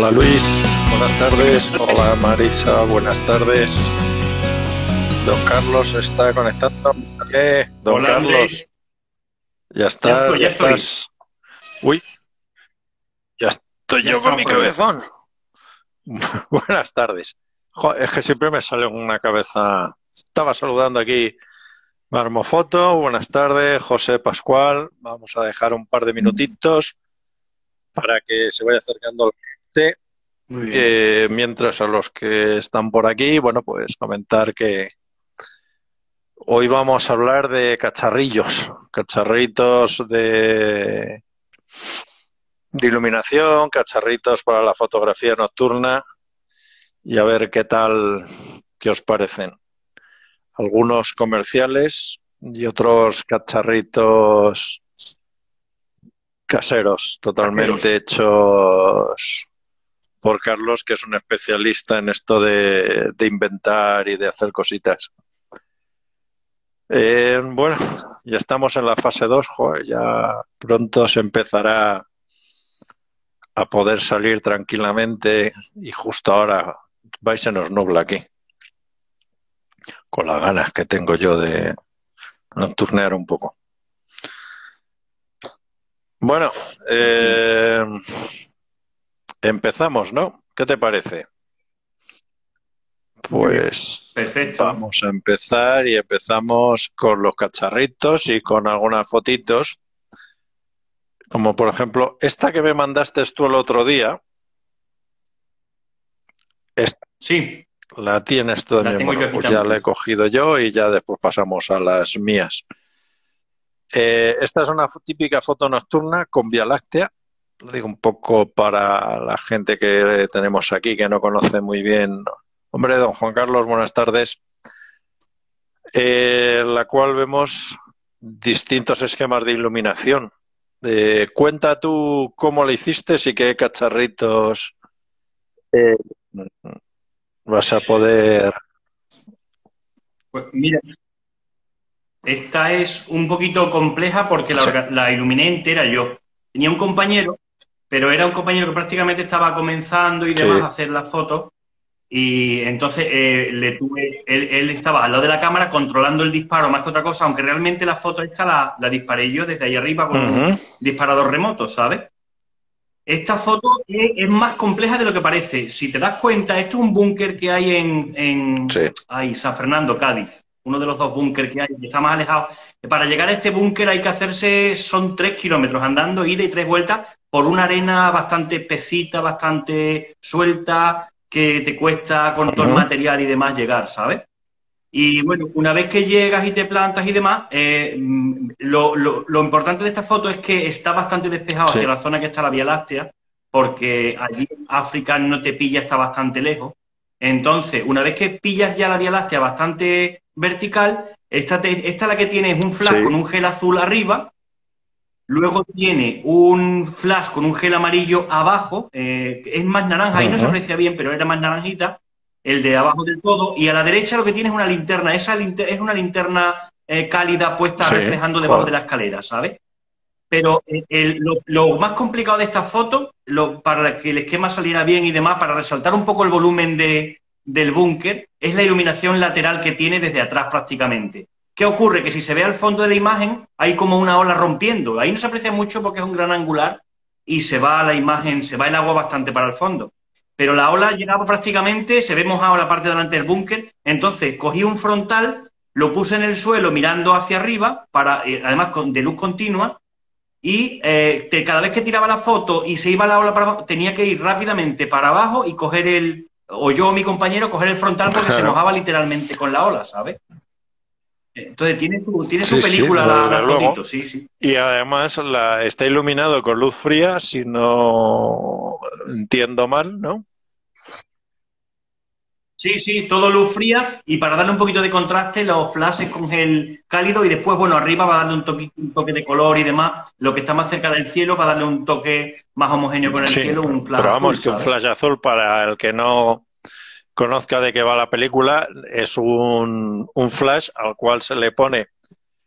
Hola Luis, buenas tardes. Hola Marisa, buenas tardes. Don Carlos está conectando. Don Hola Carlos, Andrés, ya estás, ya ya estoy, estás. Uy, ya estoy ya yo con estamos mi por aquí. cabezón. Buenas tardes. Es que siempre me sale una cabeza. Estaba saludando aquí Marmofoto. Buenas tardes, José Pascual. Vamos a dejar un par de minutitos para que se vaya acercando la gente. Muy bien. Mientras a los que están por aquí, bueno, pues comentar que hoy vamos a hablar de cacharrillos, cacharritos de iluminación, cacharritos para la fotografía nocturna y a ver qué tal, qué os parecen. Algunos comerciales y otros cacharritos caseros, totalmente Caseros. hechos por Carlos, que es un especialista en esto de inventar y de hacer cositas. Bueno, ya estamos en la fase 2, joder, ya pronto se empezará a poder salir tranquilamente y justo ahora va y se nos nubla aquí, con las ganas que tengo yo de nocturnear un poco. Bueno, eh, empezamos, ¿no? ¿Qué te parece? Muy bien. Pues Perfecto. vamos a empezar y empezamos con los cacharritos y con algunas fotitos, como por ejemplo esta que me mandaste tú el otro día. Esta Sí, la tienes tú la también. tengo Bueno, yo aquí pues ya la he también. cogido yo y ya después pasamos a las mías. Esta es una típica foto nocturna con Vía Láctea. Lo digo un poco para la gente que tenemos aquí que no conoce muy bien. Hombre, don Juan Carlos, buenas tardes. La cual vemos distintos esquemas de iluminación. Cuenta tú cómo lo hiciste y qué cacharritos eh, vas a poder. Pues mira, esta es un poquito compleja porque Sí. la iluminé entera yo. Tenía un compañero, pero era un compañero que prácticamente estaba comenzando y demás Sí. a hacer las fotos. Y entonces él estaba al lado de la cámara controlando el disparo más que otra cosa, aunque realmente la foto esta la disparé yo desde ahí arriba con un Ujú. disparador remoto, ¿sabes? Esta foto es más compleja de lo que parece. Si te das cuenta, esto es un búnker que hay Sí. en San Fernando, Cádiz. Uno de los dos búnkeres que hay, que está más alejado. Para llegar a este búnker hay que hacerse, son 3 kilómetros andando, ida y 3 vueltas, por una arena bastante espesita, bastante suelta, que te cuesta con todo el Ujú. material y demás llegar, ¿sabes? Y bueno, una vez que llegas y te plantas y demás, lo importante de esta foto es que está bastante despejado Sí. hacia la zona que está la Vía Láctea, porque allí África no te pilla, está bastante lejos. Entonces, una vez que pillas ya la Vía Láctea bastante vertical, esta la que tiene es un flash Sí. con un gel azul arriba, luego tiene un flash con un gel amarillo abajo, es más naranja, ahí no se Ujú. aprecia bien, pero era más naranjita, el de abajo del todo, y a la derecha lo que tiene es una linterna, es una linterna cálida puesta Sí. reflejando debajo de Joder. la escalera, ¿sabes? Pero lo más complicado de esta foto, para que el esquema saliera bien y demás, para resaltar un poco el volumen del búnker, es la iluminación lateral que tiene desde atrás prácticamente. ¿Qué ocurre? Que si se ve al fondo de la imagen, hay como una ola rompiendo. Ahí no se aprecia mucho porque es un gran angular y se va la imagen, se va el agua bastante para el fondo. Pero la ola llegaba prácticamente, se ve mojado la parte delante del búnker, entonces cogí un frontal, lo puse en el suelo mirando hacia arriba, además de luz continua, y cada vez que tiraba la foto y se iba la ola para abajo, tenía que ir rápidamente para abajo y o yo o mi compañero, coger el frontal porque se Claro. mojaba literalmente con la ola, ¿sabes? Entonces tiene su Sí, sí, película desde la luego. fotito, sí, sí. Y además está iluminado con luz fría, si no entiendo mal, ¿no? Sí, sí, todo luz fría y para darle un poquito de contraste, los flashes con gel cálido y después, bueno, arriba va a darle un toque de color y demás. Lo que está más cerca del cielo va a darle un toque más homogéneo con el Sí, cielo, un flash pero azul, vamos, que un ¿sabes? flash azul, para el que no conozca de qué va la película, es un flash al cual se le pone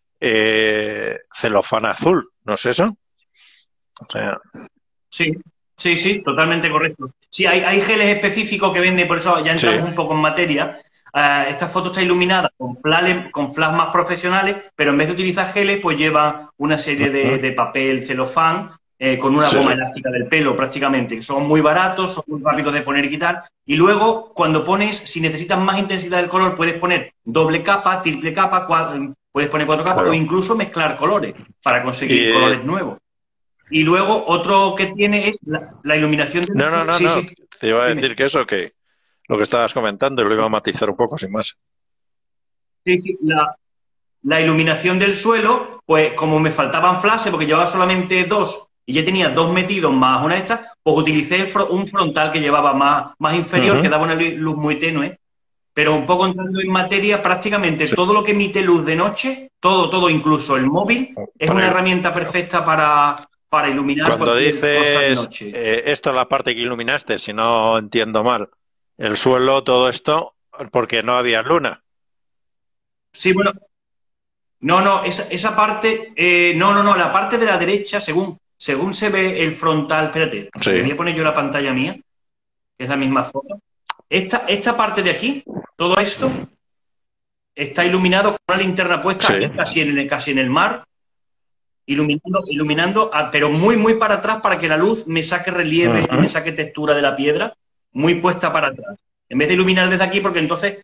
celofán azul, ¿no es eso? O sea, Sí, Sí, sí, totalmente correcto. Sí, hay geles específicos que venden, por eso ya Sí. entramos un poco en materia. Esta foto está iluminada con flash más profesionales, pero en vez de utilizar geles, pues lleva una serie Ujú. de papel celofán con una Sí, goma sí. elástica del pelo prácticamente, que son muy baratos, son muy rápidos de poner y quitar. Y luego, cuando pones, si necesitas más intensidad del color, puedes poner doble capa, triple capa, puedes poner cuatro capas o Claro. incluso mezclar colores para conseguir Y colores nuevos. Y luego otro que tiene es la iluminación no, no, del... no, Sí, no. sí, Te iba a dime. decir que eso, que lo que estabas comentando, y lo iba a matizar un poco, sin más. Sí, sí, la iluminación del suelo, pues como me faltaban flashes, porque llevaba solamente dos y ya tenía dos metidos más una de estas, pues utilicé un frontal que llevaba más inferior, que Ujú. daba una luz muy tenue, pero un poco entrando en materia, prácticamente Sí. todo lo que emite luz de noche, todo, incluso el móvil, es Para una ir- herramienta perfecta para iluminar Cuando cualquier cosa de dices noche. esto es la parte que iluminaste, si no entiendo mal, el suelo, todo esto, porque no había luna. Sí, bueno, no, esa parte, no, la parte de la derecha, según se ve el frontal, espérate, Sí, le voy a poner yo la pantalla mía, que es la misma foto. Esta parte de aquí, todo esto, está iluminado con una linterna puesta sí. aquí casi en el mar, iluminando, pero muy para atrás para que la luz me saque relieve y Ujú. me saque textura de la piedra, muy puesta para atrás. En vez de iluminar desde aquí, porque entonces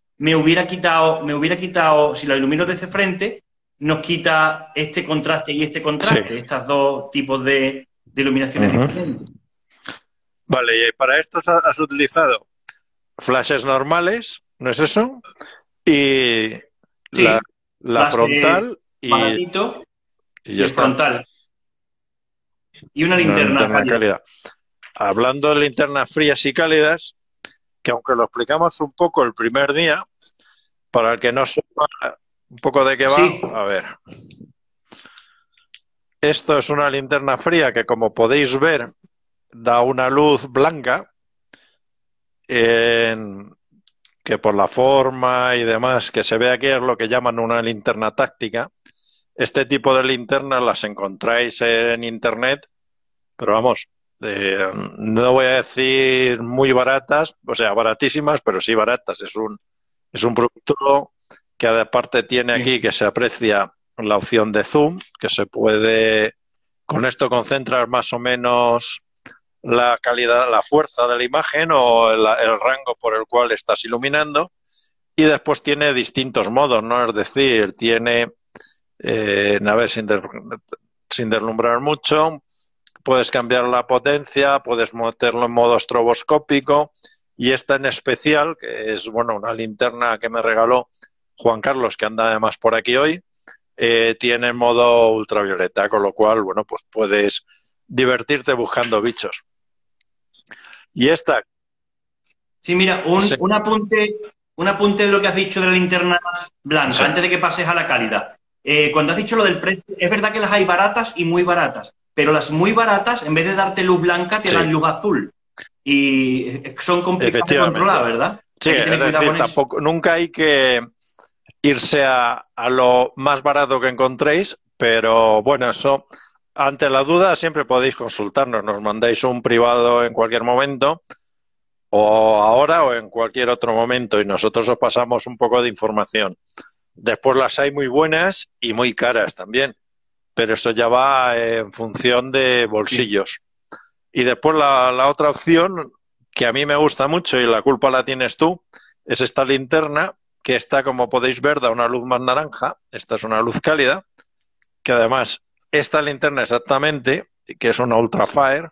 si lo ilumino desde frente, nos quita este contraste y este Sí. contraste, estos dos tipos de iluminaciones Ujú. diferentes. Vale, y para esto has utilizado flashes normales, ¿no es eso? Y la, Sí, la flash frontal baratito y y ya el está. frontal. Y una Una linterna linterna cálida. cálida. Hablando de linternas frías y cálidas, que aunque lo explicamos un poco el primer día, para el que no sepa un poco de qué va, Sí, a ver. Esto es una linterna fría que, como podéis ver, da una luz blanca, en- que por la forma y demás que se ve aquí es lo que llaman una linterna táctica. Este tipo de linternas las encontráis en internet, pero vamos, no voy a decir muy baratas, o sea, baratísimas, pero sí baratas. Es un producto que aparte tiene sí, aquí que se aprecia la opción de zoom, que se puede, con esto concentrar más o menos la calidad, la fuerza de la imagen o el rango por el cual estás iluminando. Y después tiene distintos modos, ¿no? Es decir, tiene, a ver, sin deslumbrar mucho, puedes cambiar la potencia, puedes meterlo en modo estroboscópico y esta en especial, que es, bueno, una linterna que me regaló Juan Carlos, que anda además por aquí hoy, tiene modo ultravioleta, con lo cual, bueno, pues puedes divertirte buscando bichos. Y esta, sí, mira, sí, un apunte de lo que has dicho de la linterna blanca, sí, antes de que pases a la cálida. Cuando has dicho lo del precio, es verdad que las hay baratas y muy baratas, pero las muy baratas, en vez de darte luz blanca, te sí, dan luz azul. Y son complicadas de controlar, efectivamente. ¿verdad? Sí, Hay que es tener cuidado decir, con eso. tampoco, nunca hay que irse a lo más barato que encontréis, pero bueno, eso, ante la duda siempre podéis consultarnos, nos mandáis un privado en cualquier momento, o ahora o en cualquier otro momento, y nosotros os pasamos un poco de información. Después las hay muy buenas y muy caras también, pero eso ya va en función de Sí, bolsillos. Y después la otra opción, que a mí me gusta mucho y la culpa la tienes tú, es esta linterna, que está, como podéis ver, da una luz más naranja. Esta es una luz cálida, que además, esta linterna exactamente, que es una Ultrafire,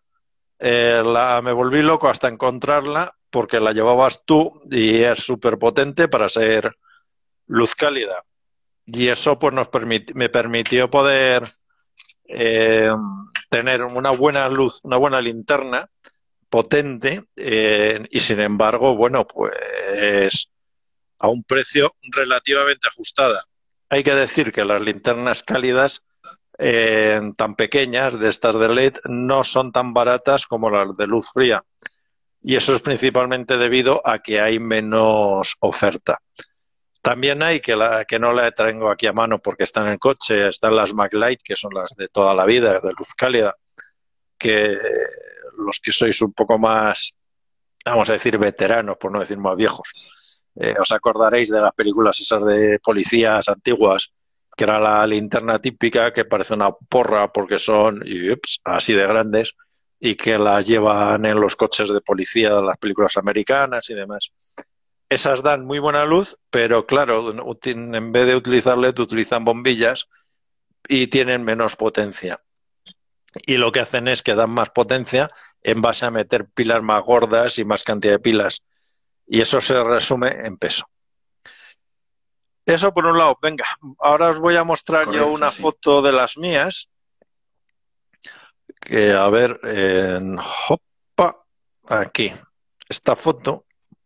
me volví loco hasta encontrarla porque la llevabas tú y es súper potente para ser luz cálida. Y eso pues me permitió poder eh, tener una buena luz, una buena linterna potente, y sin embargo, bueno, pues a un precio relativamente ajustada. Hay que decir que las linternas cálidas tan pequeñas, de estas de LED, no son tan baratas como las de luz fría. Y eso es principalmente debido a que hay menos oferta. También hay que no la traigo aquí a mano porque está en el coche, están las MacLight, que son las de toda la vida, de luz cálida, que los que sois un poco más, vamos a decir, veteranos, por no decir más viejos, os acordaréis de las películas esas de policías antiguas, que era la linterna típica que parece una porra porque son así de grandes y que las llevan en los coches de policía de las películas americanas y demás. Esas dan muy buena luz, pero claro, en vez de utilizar LED utilizan bombillas y tienen menos potencia. Y lo que hacen es que dan más potencia en base a meter pilas más gordas y más cantidad de pilas. Y eso se resume en peso. Eso por un lado. Venga, ahora os voy a mostrar yo una foto de las mías. Que a ver, hopa, aquí. Esta foto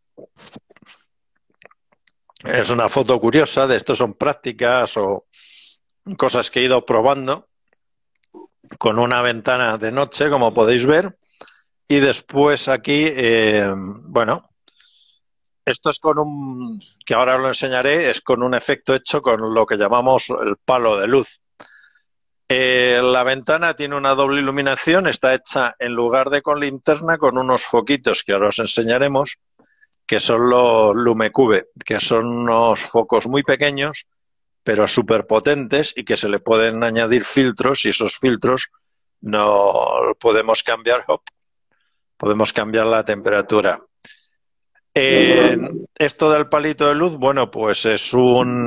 es una foto curiosa, de esto son prácticas o cosas que he ido probando con una ventana de noche, como podéis ver. Y después aquí, bueno, esto es con un, que ahora os lo enseñaré, es con un efecto hecho con lo que llamamos el palo de luz. La ventana tiene una doble iluminación, está hecha en lugar de con linterna con unos foquitos que ahora os enseñaremos, que son los Lumecube, que son unos focos muy pequeños, pero súper potentes y que se le pueden añadir filtros y esos filtros no podemos cambiar, podemos cambiar la temperatura. Esto del palito de luz, bueno, pues es un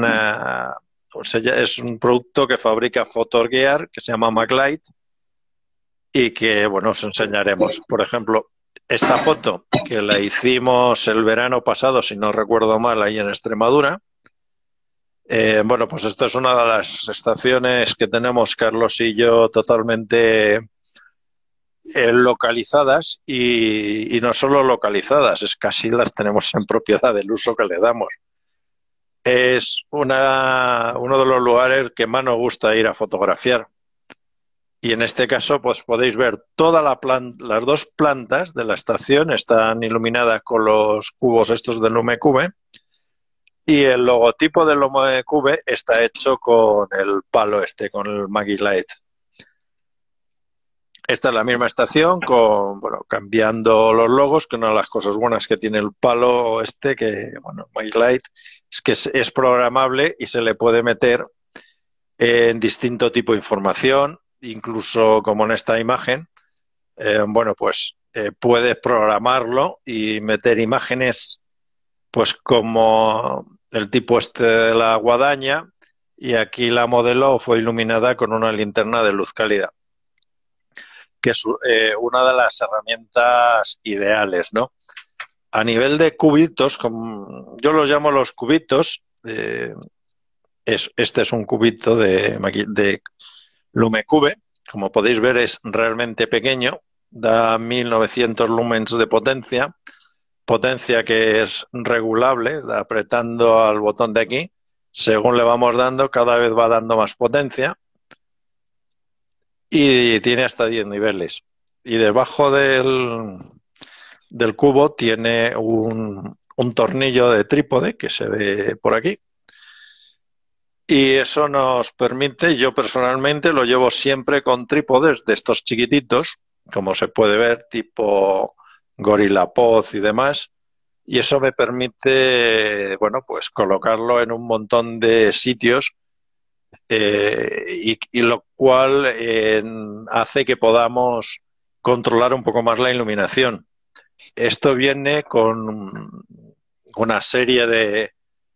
producto que fabrica Photogear, que se llama Maglite, y que, bueno, os enseñaremos. Por ejemplo, esta foto, que la hicimos el verano pasado, si no recuerdo mal, ahí en Extremadura. Bueno, pues esto es una de las estaciones que tenemos Carlos y yo totalmente localizadas y no solo localizadas, es casi las tenemos en propiedad del uso que le damos. Es uno de los lugares que más nos gusta ir a fotografiar. Y en este caso, pues podéis ver toda las dos plantas de la estación están iluminadas con los cubos estos de Lumecube y el logotipo del Lumecube está hecho con el palo con el Maglite. Esta es la misma estación con, bueno, cambiando los logos, que una de las cosas buenas que tiene el palo que, bueno, Maglite, es que es programable y se le puede meter en distinto tipo de información, incluso como en esta imagen, bueno, pues puedes programarlo y meter imágenes, pues como el tipo de la guadaña, y aquí la modelo fue iluminada con una linterna de luz cálida, que es una de las herramientas ideales, ¿no? A nivel de cubitos, como yo los llamo los cubitos, este es un cubito de Lumecube. Como podéis ver, es realmente pequeño, da 1900 lumens de potencia, potencia que es regulable, apretando al botón de aquí, según le vamos dando, cada vez va dando más potencia y tiene hasta 10 niveles. Y debajo del cubo tiene un tornillo de trípode que se ve por aquí. Y eso nos permite, yo personalmente lo llevo siempre con trípodes de estos chiquititos, como se puede ver, tipo GorillaPod y demás, y eso me permite, bueno, pues colocarlo en un montón de sitios y lo cual hace que podamos controlar un poco más la iluminación. Esto viene con una serie de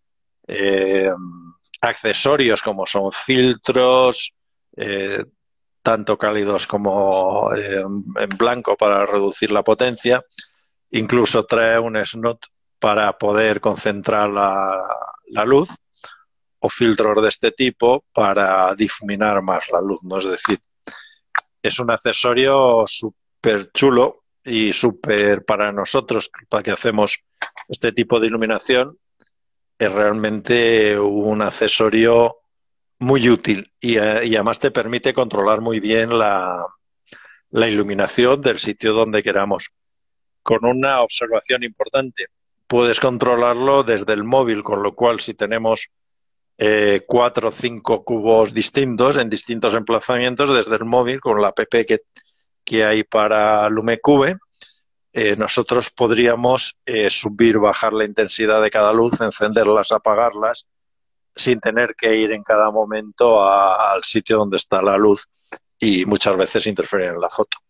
accesorios como son filtros, tanto cálidos como en blanco para reducir la potencia. Incluso trae un snot para poder concentrar la luz o filtros de este tipo para difuminar más la luz, ¿no? Es decir, es un accesorio súper chulo y súper para nosotros, para que hacemos este tipo de iluminación, es realmente un accesorio muy útil y además te permite controlar muy bien la iluminación del sitio donde queramos. Con una observación importante, puedes controlarlo desde el móvil, con lo cual si tenemos 4 o 5 cubos distintos en distintos emplazamientos, desde el móvil con la app que hay para LumeCube, nosotros podríamos subir, bajar la intensidad de cada luz, encenderlas, apagarlas, sin tener que ir en cada momento al sitio donde está la luz y muchas veces interferir en la foto.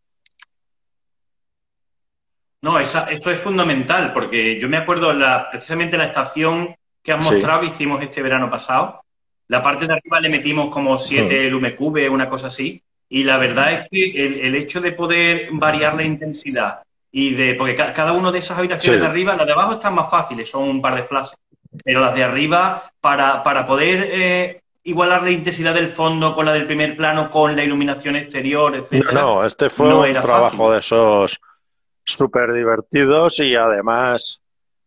No, esto es fundamental, porque yo me acuerdo precisamente la estación que has mostrado, que hicimos este verano pasado. La parte de arriba le metimos como 7 LumeCube, una cosa así. Y la verdad es que el hecho de poder variar la intensidad porque cada una de esas habitaciones de arriba, las de abajo están más fáciles, son un par de flashes. Pero las de arriba, para poder igualar la intensidad del fondo con la del primer plano, con la iluminación exterior, etcétera. No, este fue un trabajo de esos súper divertidos y además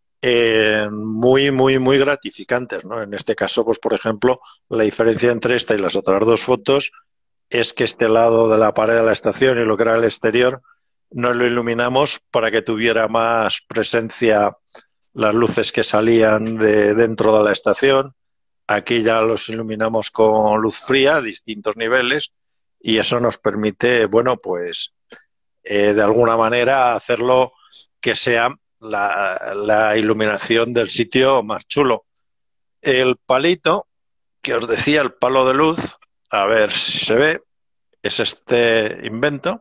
muy, muy, muy gratificantes, ¿no? En este caso, pues por ejemplo, la diferencia entre esta y las otras dos fotos es que este lado de la pared de la estación y lo que era el exterior nos lo iluminamos para que tuviera más presencia las luces que salían de dentro de la estación. Aquí ya los iluminamos con luz fría a distintos niveles y eso nos permite, bueno, pues de alguna manera hacerlo que sea la iluminación del sitio más chulo. El palito, que os decía, el palo de luz, a ver si se ve, es este invento.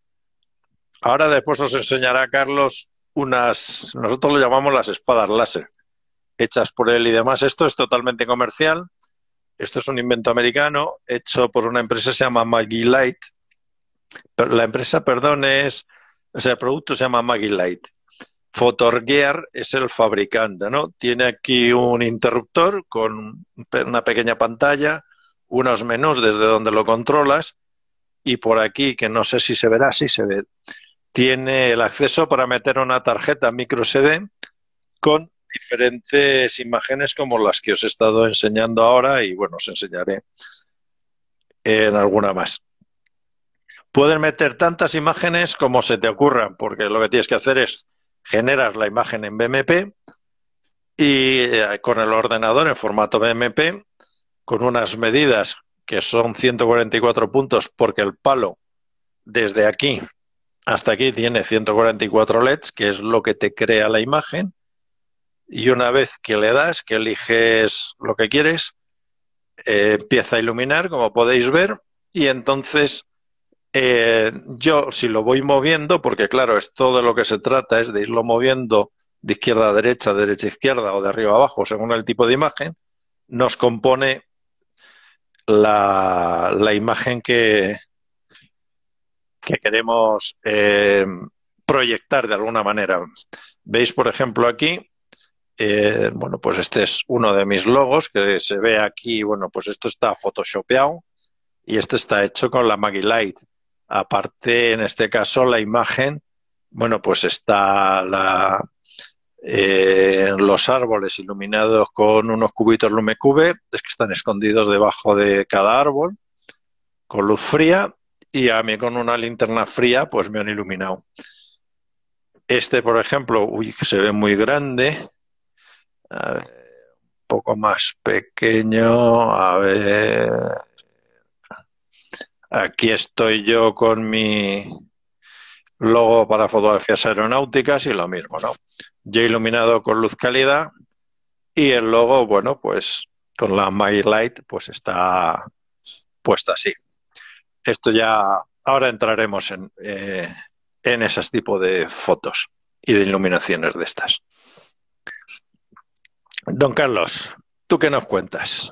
Ahora después os enseñará Carlos nosotros lo llamamos las espadas láser, hechas por él y demás. Esto es totalmente comercial. Esto es un invento americano hecho por una empresa que se llama Maggie Light. La empresa, perdón, el producto se llama Maggie Light. Photorgear es el fabricante, ¿no? Tiene aquí un interruptor con una pequeña pantalla, unos menús desde donde lo controlas y por aquí, que no sé si se verá, sí se ve, tiene el acceso para meter una tarjeta micro SD con diferentes imágenes como las que os he estado enseñando ahora y bueno, os enseñaré en alguna más. Puedes meter tantas imágenes como se te ocurran, porque lo que tienes que hacer es generar la imagen en BMP y con el ordenador en formato BMP, con unas medidas que son 144 puntos, porque el palo desde aquí hasta aquí tiene 144 LEDs, que es lo que te crea la imagen. Y una vez que le das, que eliges lo que quieres, empieza a iluminar, como podéis ver, y entonces yo si lo voy moviendo, porque claro, esto de lo que se trata es de irlo moviendo de izquierda a derecha, de derecha a izquierda o de arriba a abajo, según el tipo de imagen, nos compone la imagen que queremos proyectar de alguna manera. Veis, por ejemplo, aquí, bueno, pues este es uno de mis logos que se ve aquí, bueno, pues esto está photoshopeado y este está hecho con la Maggie Light. Aparte, en este caso, la imagen, bueno, pues está los árboles iluminados con unos cubitos LumeCube, es que están escondidos debajo de cada árbol, con luz fría, y a mí con una linterna fría, pues me han iluminado. Este, por ejemplo, uy, se ve muy grande. A ver, un poco más pequeño. A ver. Aquí estoy yo con mi logo para fotografías aeronáuticas y lo mismo, ¿no? Yo iluminado con luz cálida y el logo, bueno, pues con la My Light, pues está puesta así. Esto ya, ahora entraremos en ese tipo de fotos y de iluminaciones de estas. Don Carlos, ¿tú qué nos cuentas?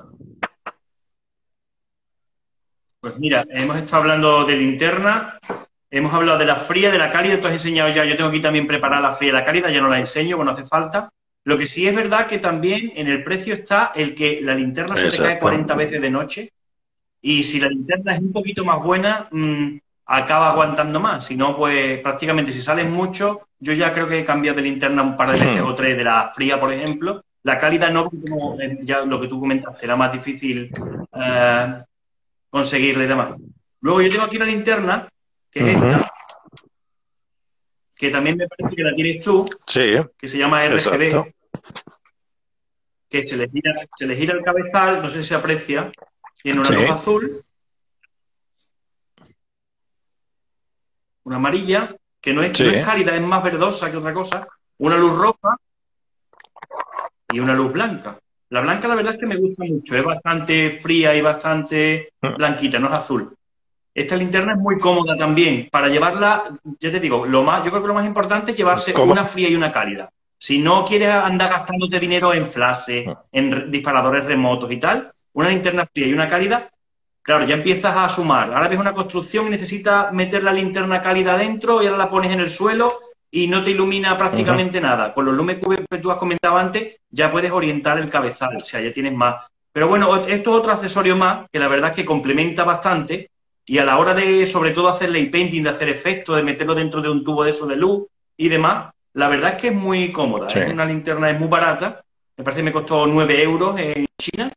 Pues mira, hemos estado hablando de linterna, hemos hablado de la fría, de la cálida, tú has enseñado ya, yo tengo aquí también preparada la fría y la cálida, ya no la enseño, bueno, hace falta. Lo que sí es verdad que también en el precio está el que la linterna se te cae 40 veces de noche y si la linterna es un poquito más buena, acaba aguantando más. Si no, pues prácticamente si salen mucho, yo ya creo que he cambiado de linterna un par de veces o tres, de la fría, por ejemplo. La cálida no, como ya lo que tú comentaste, era más difícil conseguirle y demás. Luego yo tengo aquí una linterna, que es esta, que también me parece que la tienes tú, sí, que se llama RGB, exacto. que se le gira el cabezal, no sé si se aprecia, tiene una luz azul. una amarilla, que no Sí. es cálida, es más verdosa que otra cosa, una luz roja y una luz blanca. La blanca, la verdad es que me gusta mucho, es bastante fría y bastante blanquita, no es azul. Esta linterna es muy cómoda también. Para llevarla, ya te digo, yo creo que lo más importante es llevarse ¿Cómo? una fría y una cálida. Si no quieres andar gastándote dinero en flashes, en disparadores remotos y tal, una linterna fría y una cálida, claro, ya empiezas a sumar. Ahora ves una construcción y necesitas meter la linterna cálida dentro y ahora la pones en el suelo y no te ilumina prácticamente nada. Con los Lume Cube que tú has comentado antes, ya puedes orientar el cabezal, o sea, ya tienes más. Pero bueno, esto es otro accesorio más que la verdad es que complementa bastante y a la hora de, sobre todo, hacer lay painting, de hacer efectos, de meterlo dentro de un tubo de eso de luz y demás, la verdad es que es muy cómoda. Sí. Es una linterna, es muy barata. Me parece que me costó 9 euros en China.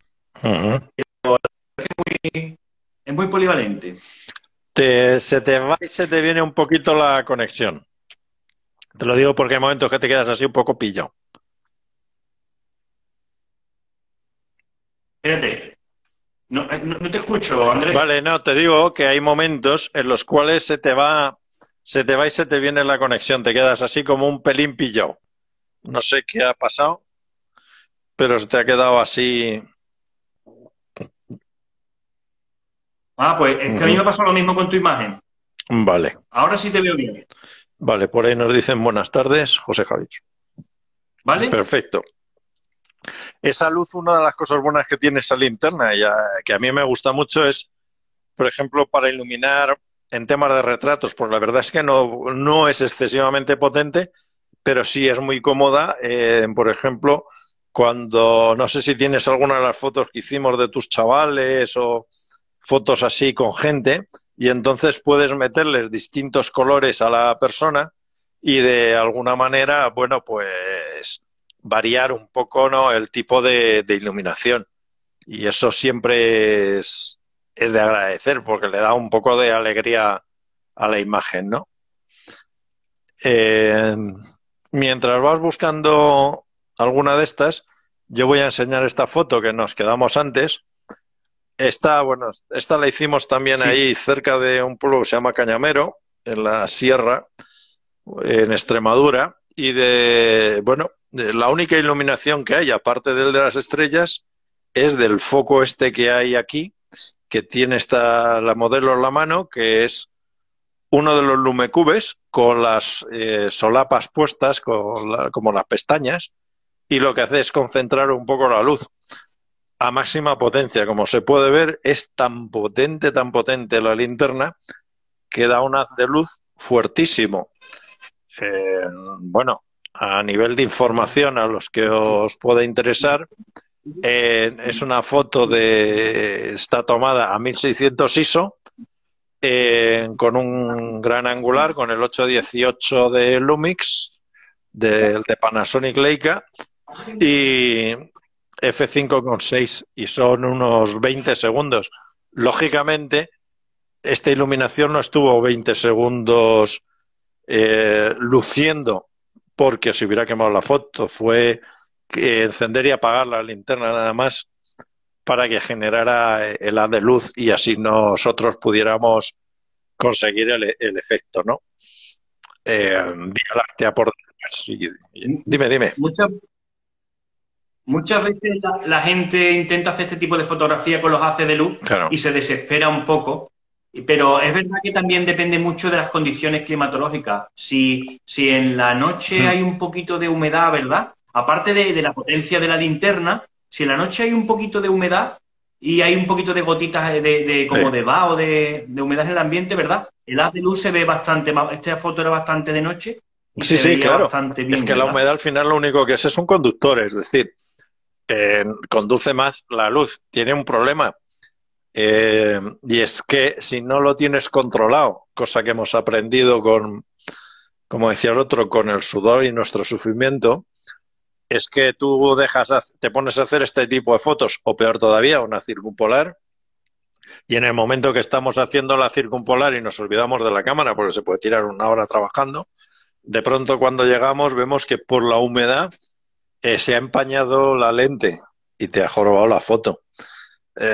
Es muy polivalente. Se te va y se te viene un poquito la conexión. Te lo digo porque hay momentos que te quedas así un poco pillado. Espérate. No te escucho, Andrés. Vale, no, te digo que hay momentos en los cuales se te va y se te viene la conexión. Te quedas así como un pelín pillado. No sé qué ha pasado, pero se te ha quedado así. Ah, pues es que a mí me pasó lo mismo con tu imagen. Vale. Ahora sí te veo bien. Vale, por ahí nos dicen buenas tardes, José Javier. ¿Vale? Perfecto. Esa luz, una de las cosas buenas que tiene esa linterna, que a mí me gusta mucho, es, por ejemplo, para iluminar en temas de retratos, pues la verdad es que no es excesivamente potente, pero sí es muy cómoda. Por ejemplo, cuando, no sé si tienes alguna de las fotos que hicimos de tus chavales o fotos así con gente, y entonces puedes meterles distintos colores a la persona y de alguna manera, bueno, pues variar un poco, ¿no?, el tipo de iluminación. Y eso siempre es de agradecer porque le da un poco de alegría a la imagen, ¿no? Eh, Mientras vas buscando alguna de estas, yo voy a enseñar esta foto que nos quedamos antes. Bueno, esta la hicimos también Sí. ahí cerca de un pueblo que se llama Cañamero, en la sierra, en Extremadura, y bueno, la única iluminación que hay, aparte del de las estrellas, es del foco este que hay aquí, que tiene la modelo en la mano, que es uno de los lumecubes con las solapas puestas, como las pestañas, y lo que hace es concentrar un poco la luz a máxima potencia. Como se puede ver, es tan potente la linterna, que da un haz de luz fuertísimo. Bueno, a nivel de información, a los que os pueda interesar, es una foto está tomada a 1600 ISO, con un gran angular, con el 818 de Lumix, de Panasonic Leica, y f5.6, y son unos 20 segundos. Lógicamente, esta iluminación no estuvo 20 segundos luciendo porque se hubiera quemado la foto, fue encender y apagar la linterna nada más para que generara el haz de luz y así nosotros pudiéramos conseguir el efecto, ¿no? Vía Láctea por detrás. Dime. Muchas veces la gente intenta hacer este tipo de fotografía con los haces de luz Claro. y se desespera un poco, pero es verdad que también depende mucho de las condiciones climatológicas. Si en la noche hay un poquito de humedad, ¿verdad? Aparte de la potencia de la linterna, si en la noche hay un poquito de humedad y hay un poquito de gotitas como de vaho, de humedad en el ambiente, ¿verdad? El haz de luz se ve bastante más. Esta foto era bastante de noche y se veía claro. bastante bien. Es que ¿verdad? la humedad al final lo único que es un conductor, es decir, conduce más la luz. Tiene un problema, y es que si no lo tienes controlado, cosa que hemos aprendido como decía el otro, con el sudor y nuestro sufrimiento, es que tú te pones a hacer este tipo de fotos, o peor todavía, una circumpolar, y en el momento que estamos haciendo la circumpolar y nos olvidamos de la cámara, porque se puede tirar una hora trabajando, de pronto cuando llegamos vemos que por la humedad se ha empañado la lente y te ha jorobado la foto.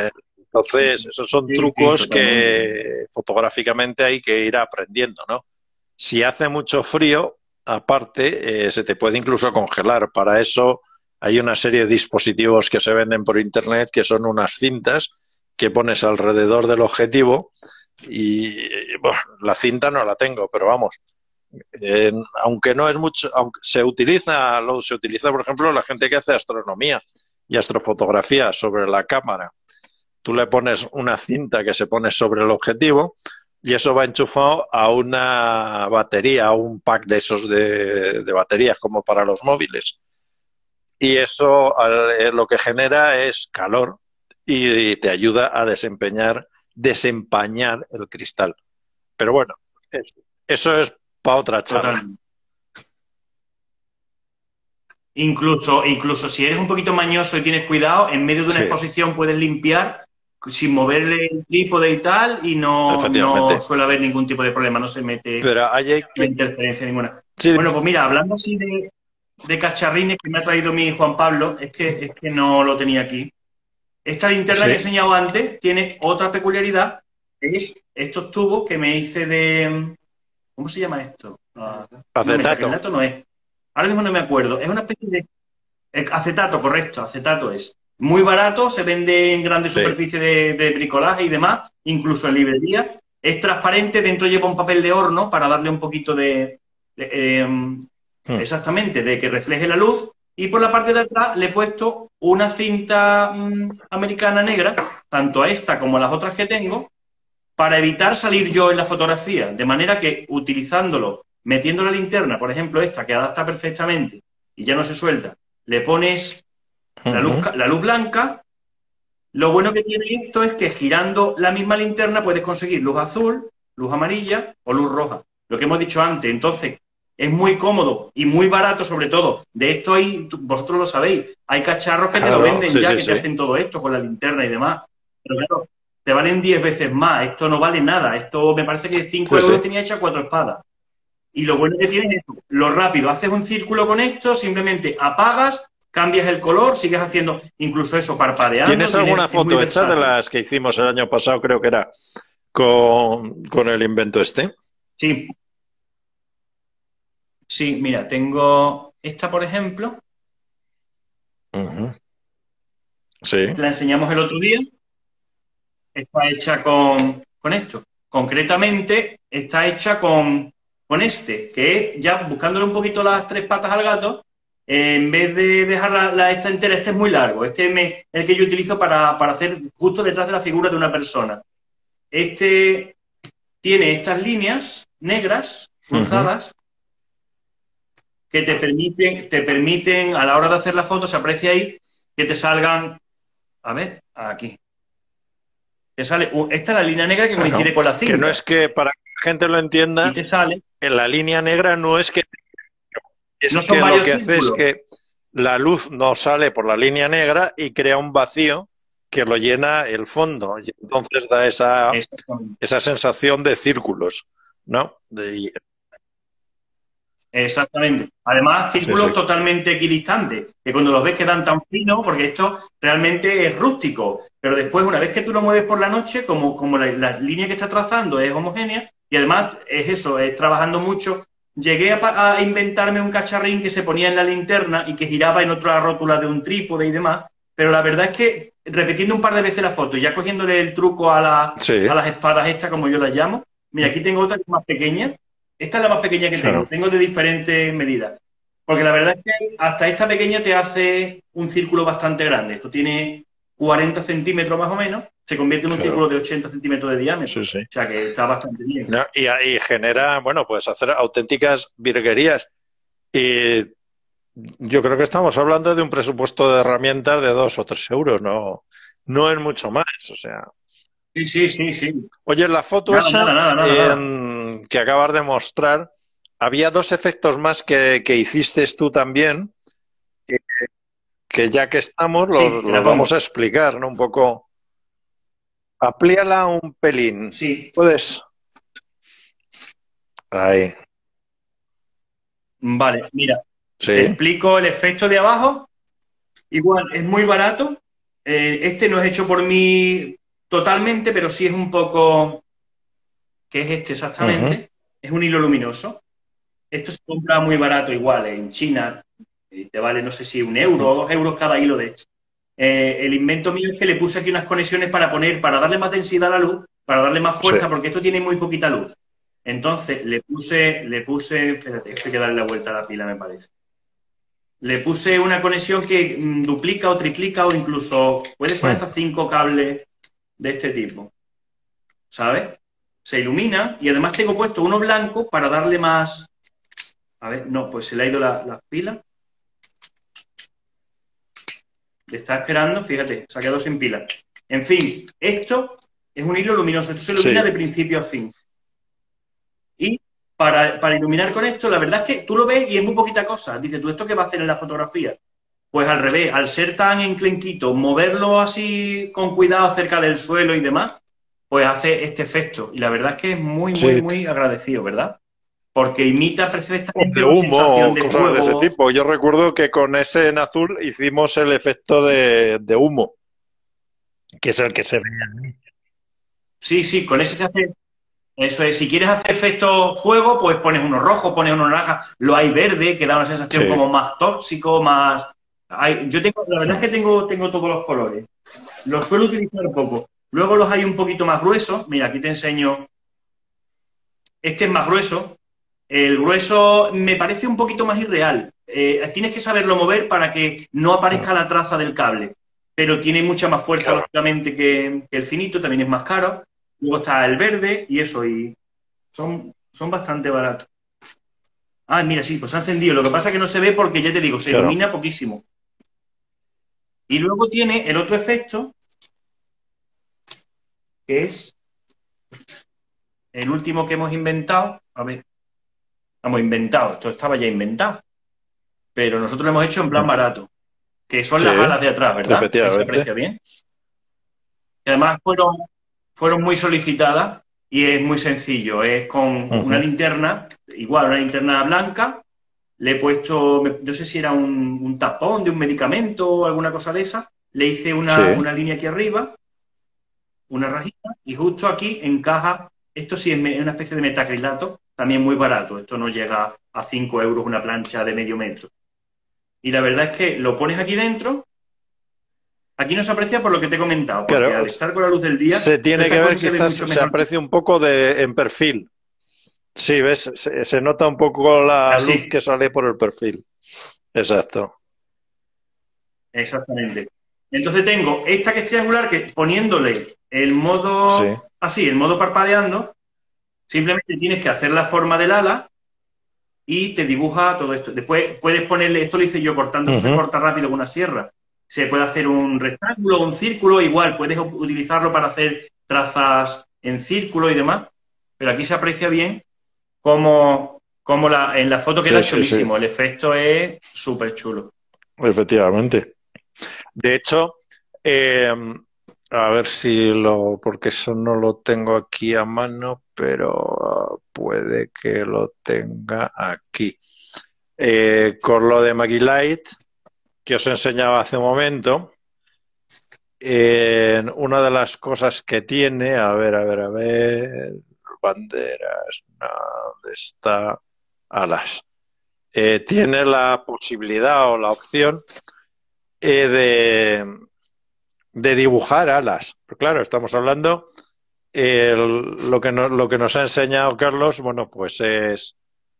Entonces, esos son trucos que fotográficamente hay que ir aprendiendo, ¿no? Si hace mucho frío, aparte, se te puede incluso congelar. Para eso hay una serie de dispositivos que se venden por internet que son unas cintas que pones alrededor del objetivo y bueno, la cinta no la tengo, pero vamos, aunque no es mucho, aunque se utiliza, por ejemplo, la gente que hace astronomía y astrofotografía sobre la cámara. Tú le pones una cinta que se pone sobre el objetivo y eso va enchufado a una batería, a un pack de esos de baterías como para los móviles. Y eso lo que genera es calor y te ayuda a desempañar el cristal. Pero bueno, eso es para otra charla. Totalmente. Incluso si eres un poquito mañoso y tienes cuidado, en medio de una Sí, exposición puedes limpiar sin moverle el trípode y tal, y no efectivamente. suele haber ningún tipo de problema, no se mete Pero hay la que... interferencia ninguna. Sí, Bueno, pues mira, hablando así de cacharrines que me ha traído mi Juan Pablo, es que no lo tenía aquí. Esta linterna que he sí. enseñado antes tiene otra peculiaridad, que es estos tubos que me hice de... ¿Cómo se llama esto? No, Acetato. metacrilato no es. Ahora mismo no me acuerdo. Es una especie de acetato, correcto, acetato es. Muy barato, se vende en grandes Sí. superficies de bricolaje y demás, incluso en librerías. Es transparente, dentro lleva un papel de horno para darle un poquito exactamente, de que refleje la luz. Y por la parte de atrás le he puesto una cinta americana negra, tanto a esta como a las otras que tengo, para evitar salir yo en la fotografía. De manera que utilizándolo, metiendo la linterna, por ejemplo esta, que adapta perfectamente y ya no se suelta, le pones la luz blanca. Lo bueno que tiene esto es que girando la misma linterna puedes conseguir luz azul, luz amarilla o luz roja. Lo que hemos dicho antes. Entonces, es muy cómodo y muy barato, sobre todo. De esto hay, vosotros lo sabéis, hay cacharros que te lo Claro, venden sí, ya, sí, que te sí. hacen todo esto con la linterna y demás. Pero claro, te valen 10 veces más. Esto no vale nada. Esto me parece que 5 Sí, sí. euros tenía hecha 4 espadas. Y lo bueno que tiene es esto, lo rápido. Haces un círculo con esto, simplemente apagas, cambias el color, sigues haciendo incluso eso parpadeando. ¿Tienes alguna Es muy foto hecha de versátil. las que hicimos el año pasado, creo que era, con el invento este? Sí, sí, mira, tengo esta, por ejemplo, Ujú. Sí. la enseñamos el otro día, está hecha con esto. Concretamente, está hecha con este, que es, ya buscándole un poquito las tres patas al gato, en vez de dejar esta entera, este es muy largo, este es el que yo utilizo para hacer justo detrás de la figura de una persona. Este tiene estas líneas negras, Ujú. cruzadas, que te permiten, a la hora de hacer la foto, se aprecia ahí, que te salgan, a ver, aquí. Te sale, esta es la línea negra que Bueno, coincide con la que no cinta. es que para que la gente lo Y entienda, te sale, en la línea negra no es que, es no son que lo varios que hace es círculos. que la luz no sale por la línea negra y crea un vacío que lo llena el fondo. Y entonces da Exactamente. esa sensación de círculos, ¿no? Exactamente. Además, Sí, sí, círculos totalmente equidistantes, que cuando los ves quedan tan finos, porque esto realmente es rústico. Pero después, una vez que tú lo mueves por la noche, como la línea que está trazando es homogénea, y además es eso, es trabajando mucho. Llegué a inventarme un cacharrín que se ponía en la linterna y que giraba en otra rótula de un trípode y demás, pero la verdad es que repitiendo un par de veces la foto y ya cogiéndole el truco sí, a las espadas estas, como yo las llamo, mira, aquí tengo otra que es más pequeña. Esta es la más pequeña que tengo. claro. Tengo de diferentes medidas. Porque la verdad es que hasta esta pequeña te hace un círculo bastante grande. Esto tiene 40 centímetros más o menos. Se convierte en un Claro, círculo de 80 centímetros de diámetro. sí, O sí. sea que está bastante bien. ¿No? Y genera, bueno, pues hacer auténticas virguerías. Y yo creo que estamos hablando de un presupuesto de herramientas de 2 o 3 euros, no, no es mucho más. O sea, Sí, sí, sí, sí. oye, la foto Nada, nada, esa nada, nada, nada. que acabas de mostrar, había dos efectos más que hiciste tú también, que, que ya que estamos Sí, te la los vamos pongo. a explicar, ¿no? Un poco, amplíala un pelín. Sí. ¿Puedes? Ahí, Vale, mira. Te sí. explico el efecto de abajo. Igual, es muy barato. Este no es hecho por mí totalmente, pero sí es un poco... que es este Ujú. exactamente. es un hilo luminoso. Esto se compra muy barato igual en China, y te vale, no sé si 1 euro o 2 euros cada hilo de hecho. El invento mío es que le puse aquí unas conexiones para darle más densidad a la luz, para darle más Sí. fuerza, porque esto tiene muy poquita luz. Entonces espérate, hay que darle la vuelta a la pila, me parece. Le puse una conexión que duplica o triplica o incluso puedes poner hasta 5 cables de este tipo, ¿sabes? Se ilumina y además tengo puesto uno blanco para darle más... A ver, no, pues se le ha ido la pila. Le está esperando, fíjate, se ha quedado sin pila. En fin, esto es un hilo luminoso, esto se ilumina Sí. de principio a fin. Y para iluminar con esto, la verdad es que tú lo ves y es muy poquita cosa. Dices, ¿tú esto qué va a hacer en la fotografía? Pues al revés, al ser tan enclenquito, moverlo así con cuidado cerca del suelo y demás, pues hace este efecto. Y la verdad es que es muy, muy, Sí. muy agradecido, ¿verdad? Porque imita O perfectamente de una humo sensación o de cosas de ese fuego. tipo. Yo recuerdo que con ese en azul hicimos el efecto de humo, que es el que se ve. Sí, sí, con ese se hace. Eso es, si quieres hacer efecto fuego, pues pones uno rojo, pones uno naranja, lo hay verde, que da una sensación Sí. como más tóxico, más... Yo tengo, la verdad es que tengo todos los colores. Los suelo utilizar poco. Luego los hay un poquito más gruesos. Mira, aquí te enseño. Este es más grueso. El grueso me parece un poquito más irreal. Tienes que saberlo mover para que no aparezca la traza del cable. Pero tiene mucha más fuerza, Claro. lógicamente, que el finito, también es más caro. Luego está el verde y eso, y son bastante baratos. Ah, mira, sí, pues se ha encendido. Lo que pasa es que no se ve porque, ya te digo, se Claro. ilumina poquísimo. Y luego tiene el otro efecto, que es el último que hemos inventado. A ver, hemos inventado, esto estaba ya inventado, pero nosotros lo hemos hecho en plan barato, que son Sí, las alas de atrás, ¿verdad? Ahí se efectivamente. aprecia bien. Y además fueron muy solicitadas y es muy sencillo. Es con una Ujú. linterna, igual una linterna blanca. Le he puesto, no sé si era un tapón de un medicamento o alguna cosa de esa. Le hice Sí. una línea aquí arriba, una rajita, y justo aquí encaja. Esto sí es una especie de metacrilato, también muy barato. Esto no llega a 5 euros una plancha de medio metro. Y la verdad es que lo pones aquí dentro. Aquí no se aprecia por lo que te he comentado, porque Claro, al estar con la luz del día, se tiene estas que ver, cosas se ven quizás mucho se mejor. aprecia un poco en perfil. Sí, ves, se nota un poco la luz Así, que sale por el perfil. Exacto. exactamente. Entonces tengo esta que es triangular que poniéndole el Sí. modo así, el modo parpadeando, simplemente tienes que hacer la forma del ala y te dibuja todo esto. Después puedes ponerle, esto lo hice yo cortando, eso se Ujú. corta rápido con una sierra. Se puede hacer un rectángulo, un círculo, igual, puedes utilizarlo para hacer trazas en círculo y demás, pero aquí se aprecia bien cómo en la foto Sí, queda sí, sí, chulísimo, el efecto es súper chulo. efectivamente. De hecho, eh, a ver si porque eso no lo tengo aquí a mano, pero puede que lo tenga aquí. Con lo de Magilight, que os enseñaba hace un momento, una de las cosas que tiene, a ver, banderas, no, ¿dónde está? Alas. Tiene la posibilidad o la opción de dibujar alas. Pero claro, estamos hablando, lo que nos ha enseñado Carlos, bueno, pues es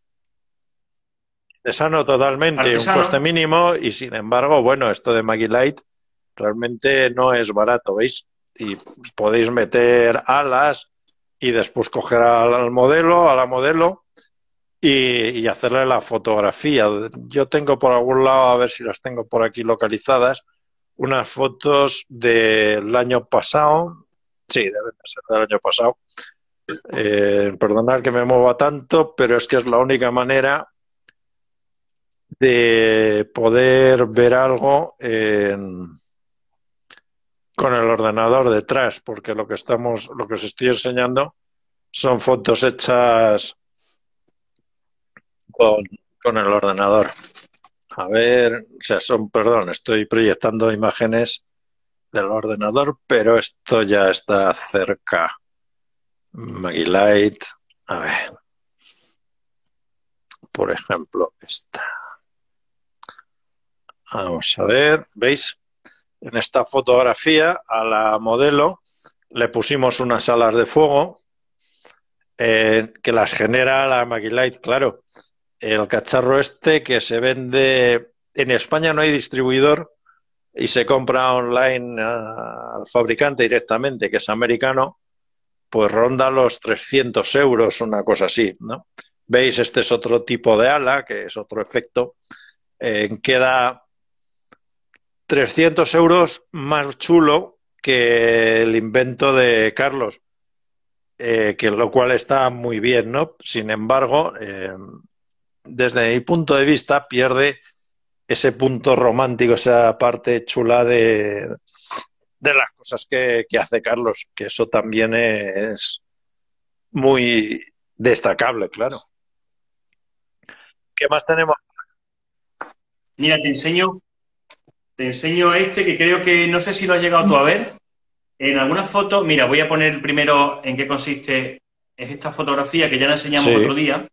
sano totalmente, un coste Artesano, mínimo y sin embargo, bueno, esto de Magilight realmente no es barato, ¿veis? Y podéis meter alas y después coger al modelo, a la modelo y hacerle la fotografía. Yo tengo por algún lado, a ver si las tengo por aquí localizadas, unas fotos del año pasado. Sí, deben de ser del año pasado. Perdonad que me mueva tanto, pero es que es la única manera de poder ver algo con el ordenador detrás, porque lo que os estoy enseñando son fotos hechas con, con el ordenador. A ver, o sea, perdón, estoy proyectando imágenes del ordenador, pero esto ya está cerca. Magilight, a ver. por ejemplo, esta. Vamos a ver, ¿veis? En esta fotografía a la modelo le pusimos unas alas de fuego que las genera la Magilight, claro. El cacharro este que se vende en España, no hay distribuidor y se compra online al fabricante directamente, que es americano, pues ronda los 300 euros, una cosa así, ¿no? ¿Veis? Este es otro tipo de ala, que es otro efecto. Queda 300 euros más chulo que el invento de Carlos, que lo cual está muy bien, ¿no? Sin embargo, desde mi punto de vista, pierde ese punto romántico, esa parte chula de las cosas que hace Carlos, que eso también es muy destacable, claro. ¿Qué más tenemos? Mira, te enseño este que creo que no sé si lo has llegado tú a ver. En algunas fotos, mira, voy a poner primero en qué consiste es esta fotografía que ya la enseñamos Sí. otro día,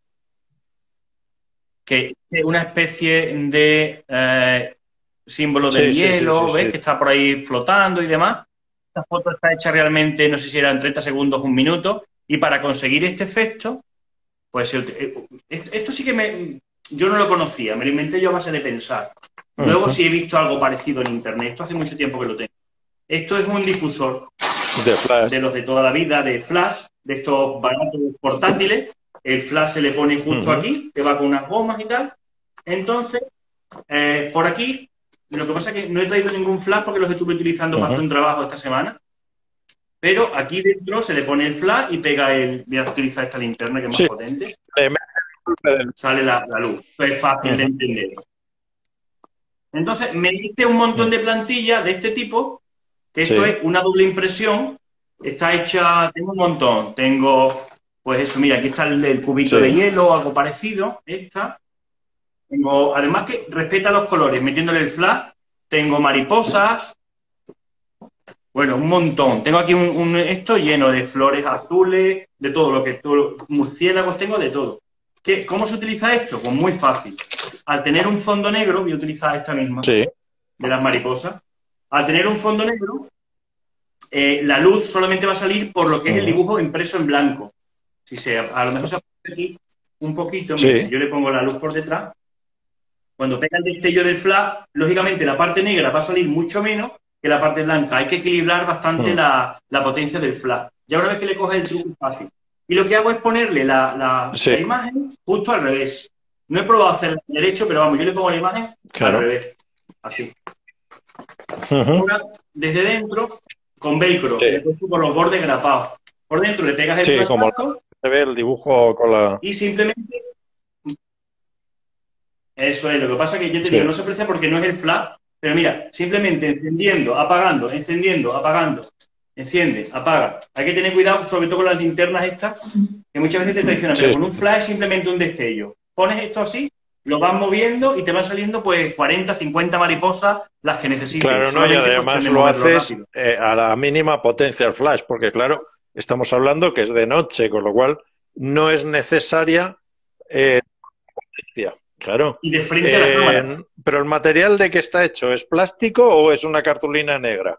que es una especie de símbolo del hielo, ¿ves? Que está por ahí flotando y demás. Esta foto está hecha realmente, no sé si eran 30 segundos, un minuto, y para conseguir este efecto, pues esto sí que yo no lo conocía, me lo inventé yo a base de pensar. Luego sí he visto algo parecido en internet, esto hace mucho tiempo que lo tengo. Esto es un difusor de flash, de los de toda la vida, de flash, de estos baratos portátiles. El flash se le pone justo aquí, que va con unas gomas y tal. Entonces, por aquí, lo que pasa es que no he traído ningún flash porque los estuve utilizando para hacer un trabajo esta semana. Pero aquí dentro se le pone el flash y pega el... Voy a utilizar esta linterna que es más potente. Sale la luz. Es fácil de entender. Entonces, me diste un montón de plantillas de este tipo, que esto es una doble impresión. Está hecha, tengo un montón. Tengo, pues eso, mira, aquí está el cubito de hielo, algo parecido. Esta. Tengo, además que respeta los colores, metiéndole el flash. Tengo mariposas. Bueno, un montón. Tengo aquí esto lleno de flores azules, de todo lo que... murciélagos tengo, de todo. ¿Cómo se utiliza esto? Pues muy fácil. Al tener un fondo negro, voy a utilizar esta misma, de las mariposas. Al tener un fondo negro, la luz solamente va a salir por lo que es el dibujo impreso en blanco. A lo mejor se aprecia aquí un poquito, mira, si yo le pongo la luz por detrás, cuando pega el destello del flash, lógicamente la parte negra va a salir mucho menos que la parte blanca. Hay que equilibrar bastante la potencia del flash. Ya una vez que le coges el truco es fácil. Y lo que hago es ponerle la imagen justo al revés. No he probado hacerlo al derecho, pero vamos, yo le pongo la imagen al revés. Así. Ahora, desde dentro, con velcro, le puesto por los bordes grapados. Por dentro le pegas el como se ve el dibujo con la... Y simplemente... Eso es, lo que pasa es que yo te digo, no se aprecia porque no es el flash, pero mira, simplemente encendiendo, apagando, enciende, apaga. Hay que tener cuidado, sobre todo con las linternas estas, que muchas veces te traicionan, pero con un flash es simplemente un destello. Pones esto así, lo vas moviendo y te van saliendo pues 40, 50 mariposas, las que necesites. Claro, no, y además lo haces a la mínima potencia el flash, porque claro, estamos hablando que es de noche, con lo cual no es necesaria potencia. Claro. Y de frente a la cámara. Pero el material de qué está hecho, ¿es plástico o es una cartulina negra?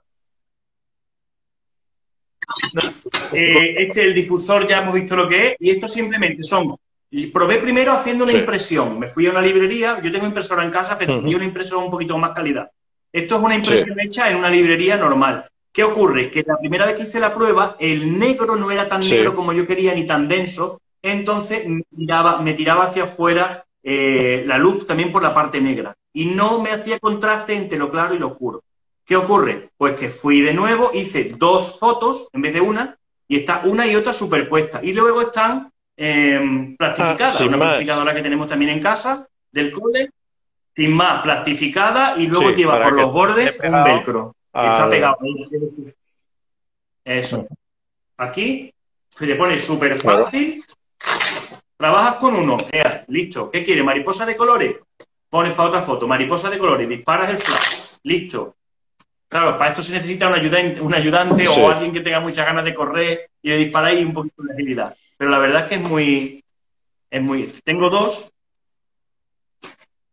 El difusor ya hemos visto lo que es, y esto simplemente son... Probé primero haciendo una impresión. Me fui a una librería, yo tengo impresora en casa, pero tenía una impresora un poquito más calidad. Esto es una impresión hecha en una librería normal. ¿Qué ocurre? Que la primera vez que hice la prueba, el negro no era tan negro como yo quería, ni tan denso, entonces me tiraba hacia afuera la luz también por la parte negra. Y no me hacía contraste entre lo claro y lo oscuro. ¿Qué ocurre? Pues que fui de nuevo, hice 2 fotos en vez de una, y está una y otra superpuestas. Y luego están plastificadas. Una plastificadora que tenemos también en casa, del cole, sin más, plastificada, y luego lleva por los bordes un velcro. Está pegado. Eso. Aquí se le pone súper fácil. Trabajas con uno, listo. ¿Qué quieres? ¿Mariposa de colores? Pones para otra foto, mariposa de colores, disparas el flash, listo. Claro, para esto se necesita un ayudante o alguien que tenga muchas ganas de correr y de disparar y un poquito de agilidad. Pero la verdad es que es muy... Tengo 2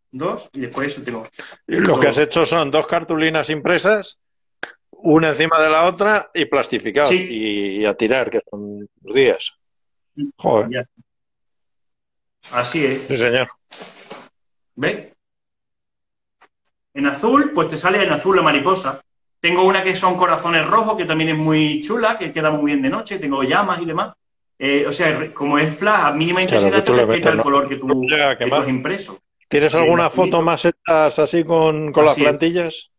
dos, y después eso tengo. Y lo que has hecho son 2 cartulinas impresas, una encima de la otra y plastificados. Sí. Y a tirar, que son días. Joder. Ya. Así es. Sí, señor. ¿Ves? En azul, pues te sale en azul la mariposa. Tengo una que son corazones rojos, que también es muy chula, que queda muy bien de noche. Tengo llamas y demás. O sea, como es flash, a mínima intensidad, Claro, que tú te le respeta metes, el ¿no? color que No tú, llega a que tú quemar. has impreso. ¿Tienes Bien alguna foto azulito. más hechas así con las Así es. plantillas?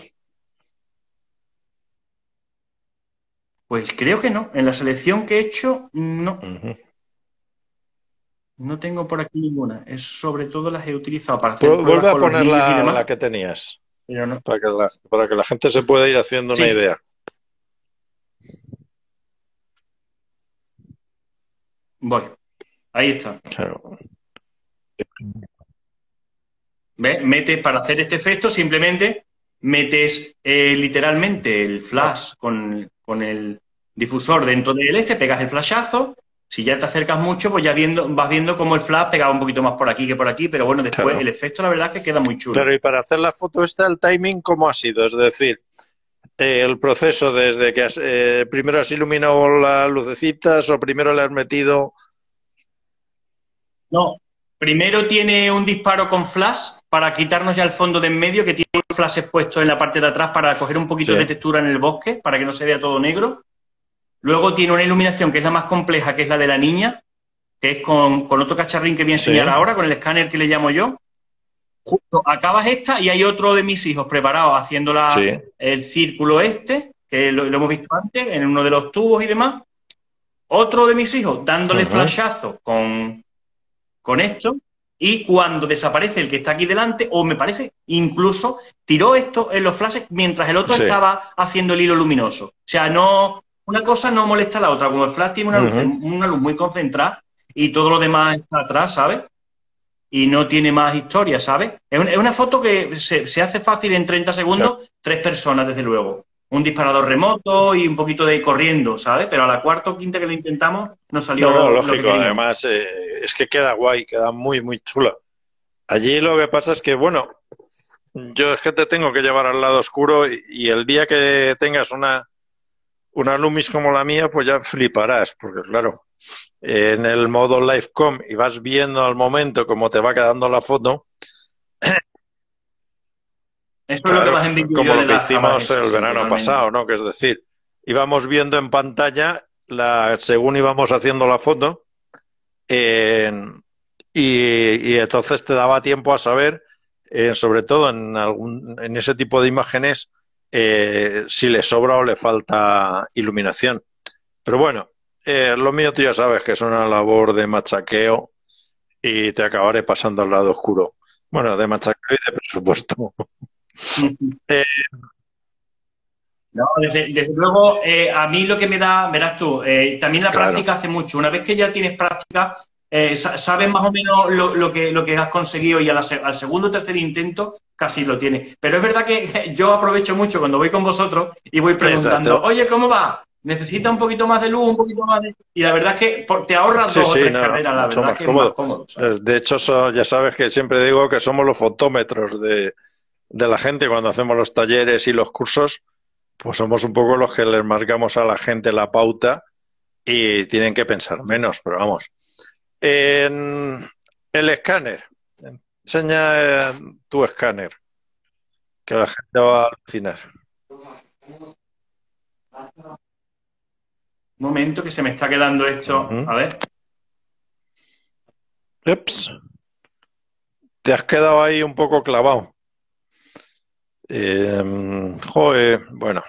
Pues creo que no. En la selección que he hecho, no. Ujú. No tengo por aquí ninguna. Es sobre todo las he utilizado para hacer pruebas Vuelve a con los poner niños y la demás, que tenías, pero no. para que la gente se pueda ir haciendo una Sí, idea. voy. Ahí está. Claro. ¿Ves? Metes, para hacer este efecto, simplemente metes literalmente el flash con el difusor dentro del pegas el flashazo. Si ya te acercas mucho, pues ya vas viendo cómo el flash pegaba un poquito más por aquí que por aquí, pero bueno, después Claro. el efecto la verdad es que queda muy chulo. Claro, y para hacer la foto esta, el timing, ¿cómo ha sido? Es decir, el proceso desde que primero has iluminado las lucecitas o primero le has metido... No, primero tiene un disparo con flash para quitarnos ya el fondo de en medio, que tiene unos flashes puestos en la parte de atrás para coger un poquito Sí. de textura en el bosque, para que no se vea todo negro. Luego tiene una iluminación que es la más compleja, que es la de la niña, que es con otro cacharrín que voy a enseñar Sí. ahora, con el escáner que le llamo yo. Justo acabas esta y hay otro de mis hijos preparado haciendo Sí. el círculo que lo hemos visto antes, en uno de los tubos y demás. Otro de mis hijos dándole Ujú. flashazo con esto, y cuando desaparece el que está aquí delante, o me parece, incluso tiró esto en los flashes mientras el otro Sí. estaba haciendo el hilo luminoso. O sea, no, una cosa no molesta a la otra, como el flash tiene una luz muy concentrada y todo lo demás está atrás, ¿sabes? Y no tiene más historia, ¿sabes? Es una foto que se hace fácil en 30 segundos, Claro. 3 personas, desde luego. Un disparador remoto y un poquito de corriendo, ¿sabes? Pero a la cuarta o quinta que lo intentamos nos salió No, lo que lógico. queríamos. Además, es que queda guay, queda muy, muy chula. Allí lo que pasa es que, bueno, yo es que te tengo que llevar al lado oscuro y el día que tengas una Lumis como la mía, pues ya fliparás, porque claro, en el modo Livecom y vas viendo al momento cómo te va quedando la foto, Eso es lo que claro, más envidio como yo lo de que las cámaras hicimos esas, el sí, verano totalmente. pasado, ¿no? Que es decir, íbamos viendo en pantalla según íbamos haciendo la foto y entonces te daba tiempo a saber, sobre todo en ese tipo de imágenes, si le sobra o le falta iluminación. Pero bueno, lo mío tú ya sabes que es una labor de machaqueo y te acabaré pasando al lado oscuro. Bueno, de machaqueo y de presupuesto. Eh, No, desde luego, a mí lo que me da, verás tú, también la claro. práctica hace mucho. Una vez que ya tienes práctica, sabes más o menos lo que has conseguido y al segundo o tercer intento casi lo tienes. Pero es verdad que yo aprovecho mucho cuando voy con vosotros y voy preguntando, Exacto. oye, ¿cómo va? ¿Necesita un poquito más de luz, un poquito más de...? Y la verdad es que te ahorras Sí, 2 o sí, 3 no, carreras, la mucho verdad más que es más cómodo. cómodo, ¿sabes? De hecho, ya sabes que siempre digo que somos los fotómetros de la gente cuando hacemos los talleres y los cursos, pues somos un poco los que les marcamos a la gente la pauta y tienen que pensar menos, pero vamos. En el escáner, enseña tu escáner, que la gente va a alucinar. Un momento que se me está quedando esto, Ujú. a ver. Ups, te has quedado ahí un poco clavado. Joder, bueno,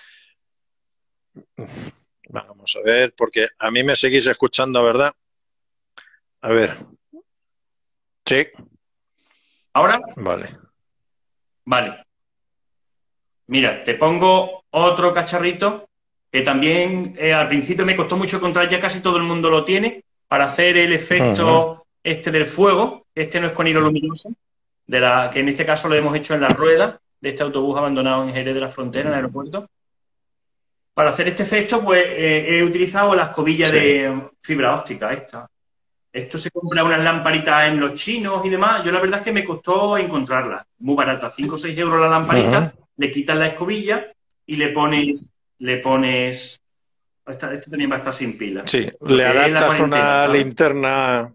vamos a ver, porque a mí me seguís escuchando, ¿verdad? A ver, sí, ¿Ahora? vale. Vale. Mira, te pongo otro cacharrito que también al principio me costó mucho encontrar, ya casi todo el mundo lo tiene, para hacer el Ujú. efecto este del fuego. Este no es con hilo luminoso, que en este caso lo hemos hecho en la rueda de este autobús abandonado en Jerez de la Frontera, en el aeropuerto. Para hacer este efecto, pues he utilizado la escobilla Sí, de fibra óptica esta. Esto se compra unas lamparitas en los chinos y demás. Yo la verdad es que me costó encontrarlas. Muy barata, 5 o 6 euros la lamparita, le quitas la escobilla y le pones. Este también va a estar sin pila. Sí, Lo le que es la adaptas cuarentena, una ¿sabes? linterna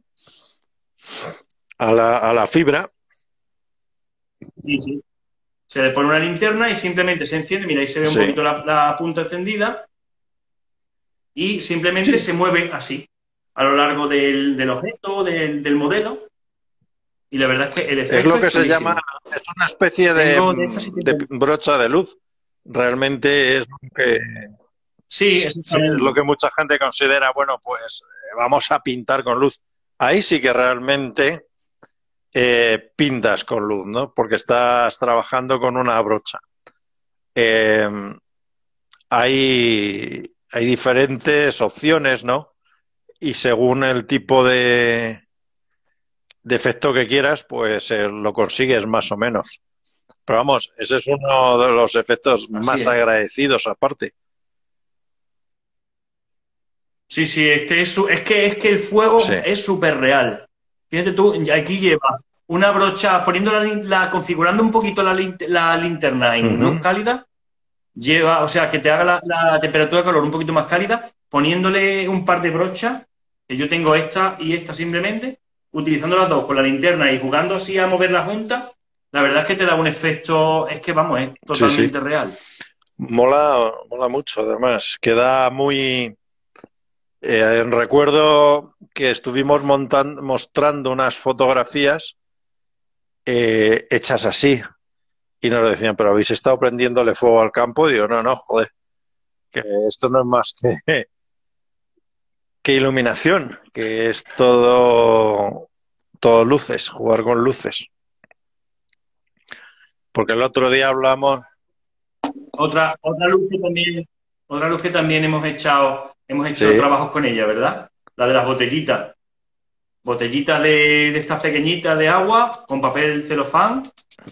a la fibra. Sí, sí. Se le pone una linterna y simplemente se enciende. Mira, ahí se ve un Sí, poquito la punta encendida y simplemente sí. se mueve así a lo largo del objeto, del modelo. Y la verdad es que el Es efecto lo es que se llama, chulísimo. es una especie Tengo de esta sí de tengo. brocha de luz. Realmente es lo que, Sí, sí, es lo exactamente. que mucha gente considera, bueno, pues vamos a pintar con luz. Ahí sí que realmente pintas con luz, ¿no? Porque estás trabajando con una brocha. Eh, hay diferentes opciones, ¿no? Y según el tipo de efecto que quieras, pues lo consigues más o menos. Pero vamos, ese es uno de los efectos Así más es. agradecidos aparte. Sí, sí, es que el fuego Sí. es súper real. Fíjate tú, aquí lleva una brocha, poniendo configurando un poquito la linterna en luz Ujú. cálida, lleva, o sea, que te haga la temperatura de calor un poquito más cálida, poniéndole un par de brochas, que yo tengo esta y esta simplemente, utilizando las dos con la linterna y jugando así a moverla juntas, la verdad es que te da un efecto, es que vamos, es Sí, sí. totalmente real. Mola, mola mucho, además. Queda muy... recuerdo que estuvimos mostrando unas fotografías hechas así. Y nos decían, pero habéis estado prendiéndole fuego al campo. Digo, no, no, joder, que esto no es más que iluminación, que es todo luces, jugar con luces. Porque el otro día hablamos, Otra luz que también hemos hecho sí, trabajos con ella, ¿verdad? La de las botellitas. Botellitas de estas pequeñitas de agua con papel celofán,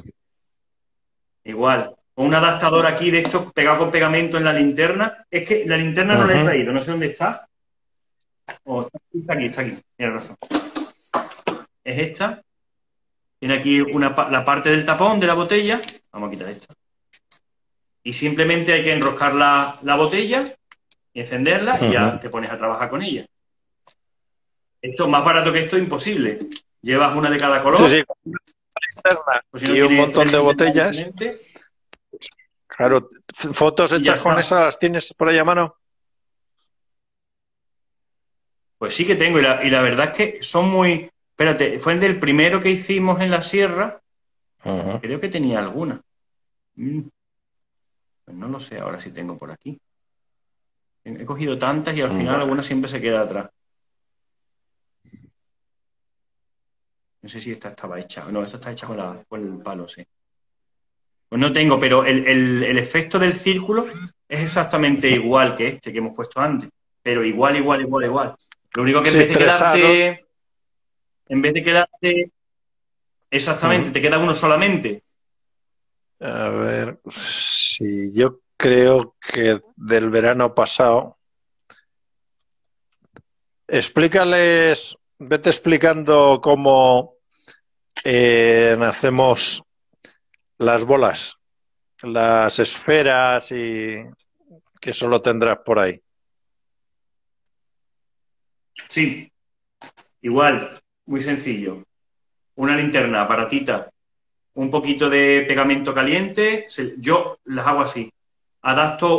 igual. Con un adaptador aquí de estos pegado con pegamento en la linterna. Es que la linterna no la he ujú, traído, no sé dónde está. Oh, está aquí, tienes razón. Es esta. Tiene aquí la parte del tapón de la botella. Vamos a quitar esta. Y simplemente hay que enroscar la botella y encenderla y ujú. ya te pones a trabajar con ella. Esto más barato que esto, imposible. Llevas una de cada Sí, sí, color, con una linterna pues si no y un tienes montón tres de linternas botellas. diferentes Claro, fotos y ya hechas con está. esas las tienes por ahí a mano. Pues sí que tengo, y la verdad es que son muy. Espérate, fue del primero que hicimos en la sierra, Ujú. creo que tenía alguna. Pues no lo sé ahora si tengo por aquí. He cogido tantas y al final Vale. alguna siempre se queda atrás. No sé si esta estaba hecha. No, esta está hecha con el palo, sí. Pues no tengo, pero el efecto del círculo es exactamente igual que este que hemos puesto antes. Pero igual, igual, igual, igual. Lo único que en Sí, vez de tres aros. quedarte, en vez de quedarte exactamente, Ujú. te queda uno solamente. A ver, si yo creo que del verano pasado. Explícales, vete explicando cómo hacemos las bolas, las esferas y que solo tendrás por ahí. Sí, igual, muy sencillo. Una linterna baratita, un poquito de pegamento caliente. Yo las hago así. Adapto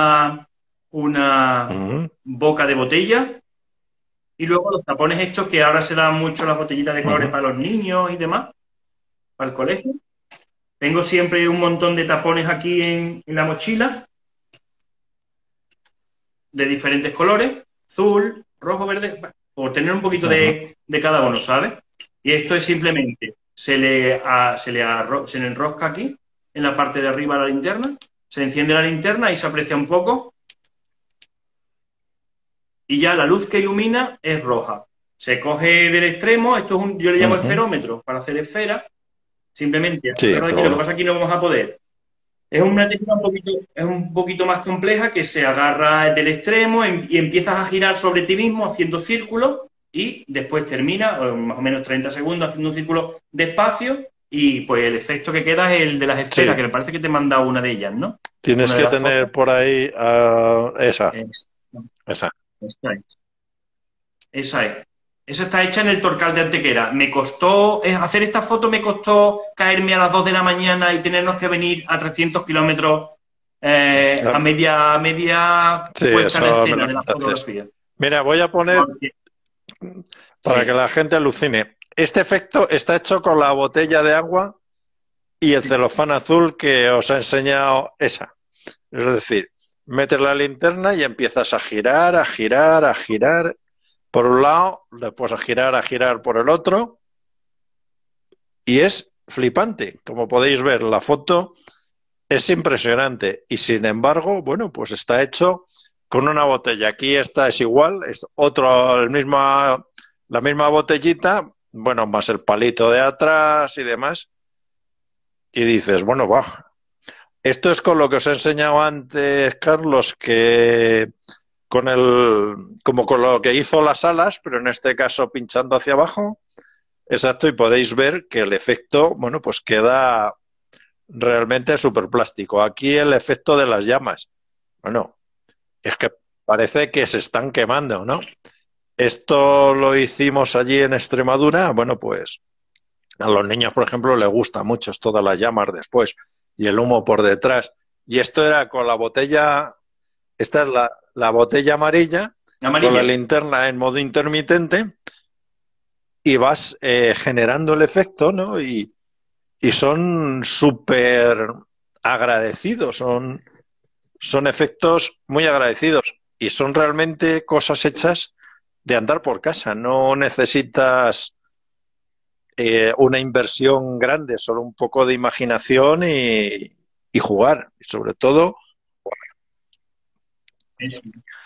una Ujú, boca de botella y luego los tapones estos que ahora se dan mucho las botellitas de colores ujú, para los niños y demás, para el colegio. Tengo siempre un montón de tapones aquí en la mochila de diferentes colores, azul, rojo, verde, por tener un poquito ujú, de cada uno, ¿sabes? Y esto es simplemente, se le enrosca aquí, en la parte de arriba de la linterna, se enciende la linterna y se aprecia un poco, y ya la luz que ilumina es roja. Se coge del extremo, esto es yo le llamo ujú. esferómetro, para hacer esfera, simplemente Sí, agarro aquí, pero lo que bueno. pasa es que aquí no vamos a poder. Es un poquito más compleja que se agarra del extremo y empiezas a girar sobre ti mismo haciendo círculos y después termina, más o menos 30 segundos, haciendo un círculo despacio y pues el efecto que queda es el de las esferas, Sí, que me parece que te he mandado una de ellas, ¿no? tienes Una de que las fotos. tener por ahí esa, Eh, esa. esa es. Esa es. Esa está hecha en el Torcal de Antequera. Me costó, hacer esta foto me costó caerme a las 2 de la mañana y tenernos que venir a 300 kilómetros a Claro. media Sí, puesta en eso me escena lo de la contaste. fotografía. Mira, voy a poner Porque- para que sí, la gente alucine. Este efecto está hecho con la botella de agua y el sí. celofán azul que os ha enseñado esa. Es decir, metes la linterna y empiezas a girar, a girar, a girar por un lado, después a girar por el otro, y es flipante. Como podéis ver, la foto es impresionante y sin embargo, bueno, pues está hecho con una botella. Aquí esta es igual, es otro, la misma botellita, bueno, más el palito de atrás y demás. Y dices, bueno, va. Esto es con lo que os he enseñado antes, Carlos, que con como con lo que hizo las alas, pero en este caso pinchando hacia abajo. Exacto, y podéis ver que el efecto, bueno, pues queda realmente súper plástico. Aquí el efecto de las llamas. Bueno, es que parece que se están quemando, ¿no? Esto lo hicimos allí en Extremadura. Bueno, pues a los niños, por ejemplo, les gusta mucho esto de las llamas después y el humo por detrás. Y esto era con la botella, esta es la botella amarilla, con la Amarilla. linterna en modo intermitente y vas generando el efecto, ¿no? Y son súper agradecidos, son efectos muy agradecidos y son realmente cosas hechas de andar por casa. No necesitas una inversión grande, solo un poco de imaginación y jugar. Y sobre todo, Eso.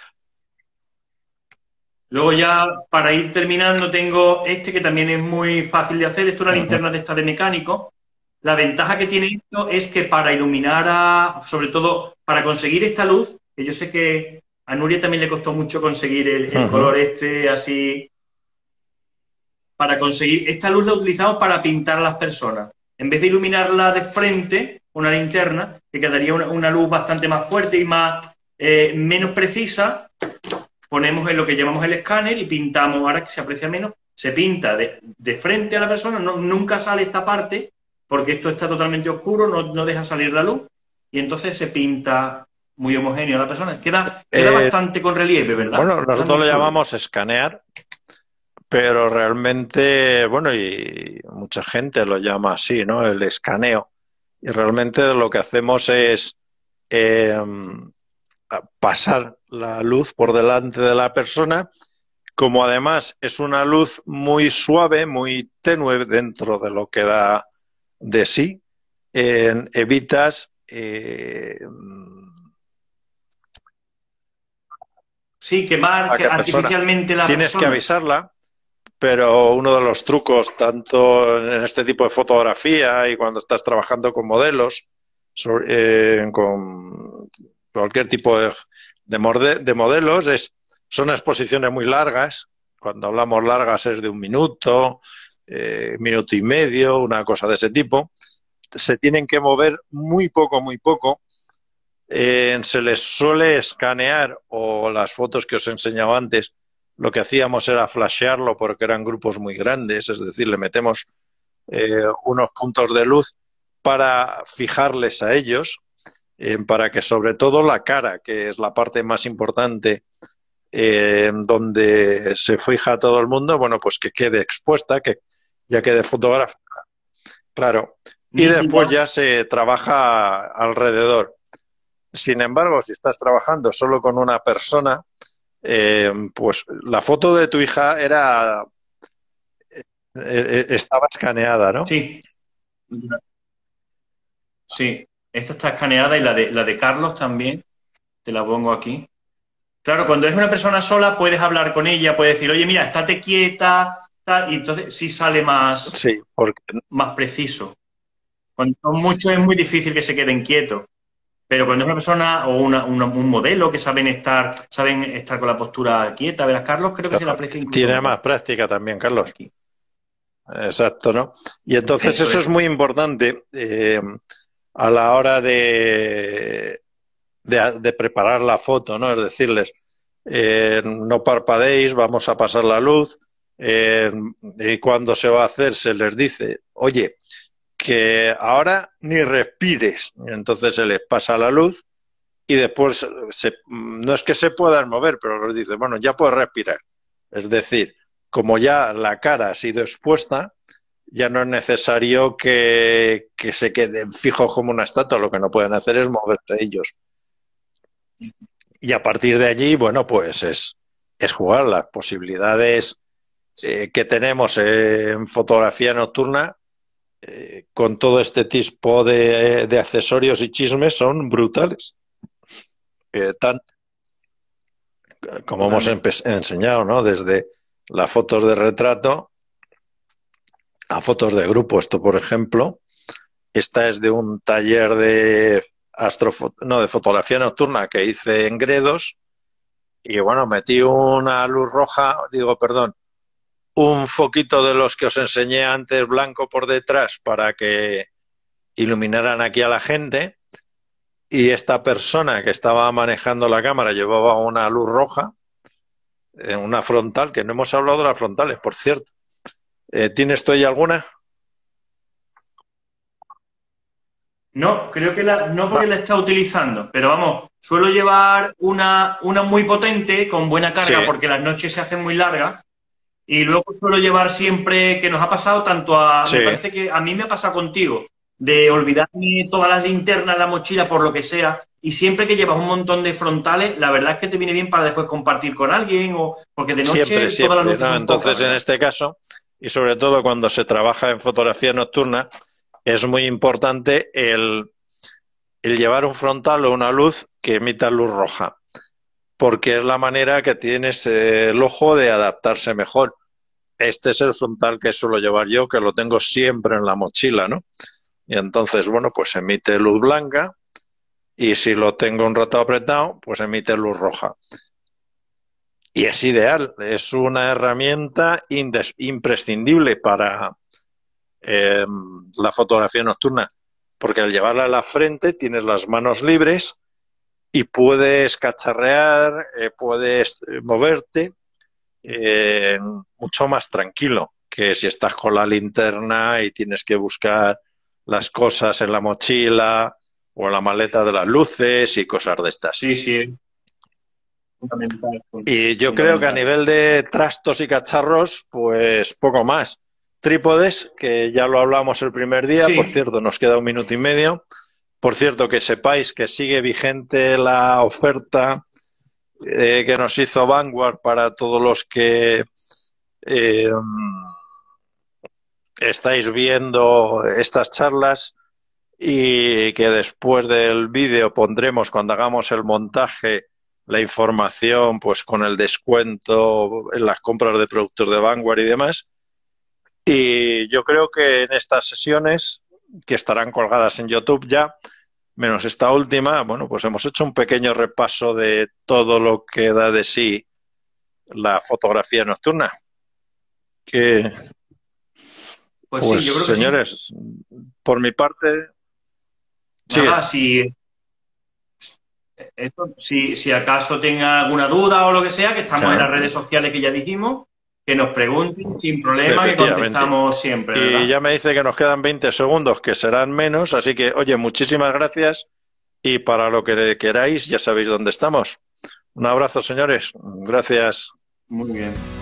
Luego ya, para ir terminando, tengo este que también es muy fácil de hacer. Esto es una linterna de esta de mecánico. La ventaja que tiene esto es que para iluminar sobre todo para conseguir esta luz, que yo sé que a Nuria también le costó mucho conseguir el color este así, para conseguir, esta luz la utilizamos para pintar a las personas. En vez de iluminarla de frente, una linterna, que quedaría una luz bastante más fuerte y más menos precisa, ponemos en lo que llamamos el escáner y pintamos, ahora que se aprecia menos, se pinta de frente a la persona, nunca sale esta parte, porque esto está totalmente oscuro, no deja salir la luz, y entonces se pinta muy homogéneo a la persona. Queda bastante con relieve, ¿verdad? bueno, Queda nosotros muy lo chulo. llamamos escanear, pero realmente, bueno, y mucha gente lo llama así, ¿no? El escaneo. Y realmente lo que hacemos es eh, pasar la luz por delante de la persona, como además es una luz muy suave, muy tenue dentro de lo que da de sí, evitas Sí, quemar a que que la persona artificialmente la tienes que persona. avisarla, pero uno de los trucos, tanto en este tipo de fotografía y cuando estás trabajando con modelos, con cualquier tipo de modelos, son exposiciones muy largas. Cuando hablamos largas es de un minuto, minuto y medio, una cosa de ese tipo. Se tienen que mover muy poco. Se les suele escanear o las fotos que os he enseñado antes, lo que hacíamos era flashearlo porque eran grupos muy grandes, es decir, le metemos unos puntos de luz para fijarles a ellos, para que sobre todo la cara, que es la parte más importante donde se fija todo el mundo, bueno, pues que quede expuesta, que ya quede fotografía, claro. Y Nítida. después ya se trabaja alrededor. Sin embargo, si estás trabajando solo con una persona, pues la foto de tu hija estaba escaneada, ¿no? Sí, sí. Esta está escaneada y la de Carlos también. Te la pongo aquí. Claro, cuando es una persona sola puedes hablar con ella, puedes decir, oye, mira, estate quieta, tal, y entonces sí sale Sí, porque más preciso. Cuando son muchos es muy difícil que se queden quietos. Pero cuando es una persona o un modelo que saben estar con la postura quieta, verás, Carlos, creo que se le aprecia incluso Tiene mejor. más práctica también, Carlos. Aquí. Exacto, ¿no? Y entonces eso Eso es es. muy importante a la hora de preparar la foto, ¿no? Es decirles, no parpadeéis, vamos a pasar la luz, y cuando se va a hacer se les dice, oye, que ahora ni respires. Y entonces se les pasa la luz y después no es que se puedan mover, pero les dice, bueno, ya puedes respirar. Es decir, como ya la cara ha sido expuesta, ya no es necesario que se queden fijos como una estatua, lo que no pueden hacer es moverse ellos. Y a partir de allí, bueno, pues es jugar las posibilidades que tenemos en fotografía nocturna con todo este tipo de accesorios y chismes son brutales. Tan, como hemos enseñado, ¿no? Desde las fotos de retrato a fotos de grupo. Esto, por ejemplo, esta es de un taller de de fotografía nocturna que hice en Gredos y bueno, metí una luz roja, digo, perdón, un foquito de los que os enseñé antes blanco por detrás para que iluminaran aquí a la gente y esta persona que estaba manejando la cámara llevaba una luz roja, una frontal, que no hemos hablado de las frontales, por cierto. ¿Tienes tú ahí alguna? No, creo que no porque la está utilizando, pero vamos, suelo llevar una muy potente con buena Sí, carga porque las noches se hacen muy largas y luego suelo llevar siempre, que nos ha pasado tanto sí. me parece que a mí me ha pasado contigo, de olvidarme todas las linternas, la mochila, por lo que sea, y siempre que llevas un montón de frontales, la verdad es que te viene bien para después compartir con alguien o porque de noche Siempre, todas las luces ¿no? son pocas, Entonces, en ¿verdad? este caso, y sobre todo cuando se trabaja en fotografía nocturna, es muy importante el llevar un frontal o una luz que emita luz roja, porque es la manera que tienes el ojo de adaptarse mejor. Este es el frontal que suelo llevar yo, que lo tengo siempre en la mochila, ¿no? Y entonces, bueno, pues emite luz blanca y si lo tengo un rato apretado, pues emite luz roja. Y es ideal, es una herramienta imprescindible para eh, la fotografía nocturna, porque al llevarla a la frente tienes las manos libres y puedes cacharrear, puedes moverte eh, mucho más tranquilo que si estás con la linterna y tienes que buscar las cosas en la mochila o en la maleta de las luces y cosas de estas. Sí, sí, fundamental, Y yo creo que a fundamental. nivel de trastos y cacharros, pues poco más. Trípodes, que ya lo hablamos el primer día, por Sí, cierto, nos queda un minuto y medio. Por cierto, que sepáis que sigue vigente la oferta que nos hizo Vanguard para todos los que eh, estáis viendo estas charlas y que después del vídeo pondremos cuando hagamos el montaje la información pues con el descuento en las compras de productos de Vanguard y demás. Y yo creo que en estas sesiones, que estarán colgadas en YouTube ya, menos esta última, bueno, pues hemos hecho un pequeño repaso de todo lo que da de sí la fotografía nocturna. Que, pues sí, pues yo creo que sí. señores, por mi parte, sigue. Nada, si acaso tenga alguna duda o lo que sea, que estamos en las Claro, redes sociales que ya dijimos, que nos pregunten sin problema, que efectivamente. contestamos siempre, Y ¿verdad? ya me dice que nos quedan 20 segundos, que serán menos, así que, oye, muchísimas gracias y para lo que queráis, ya sabéis dónde estamos. Un abrazo, señores. Gracias. Muy bien.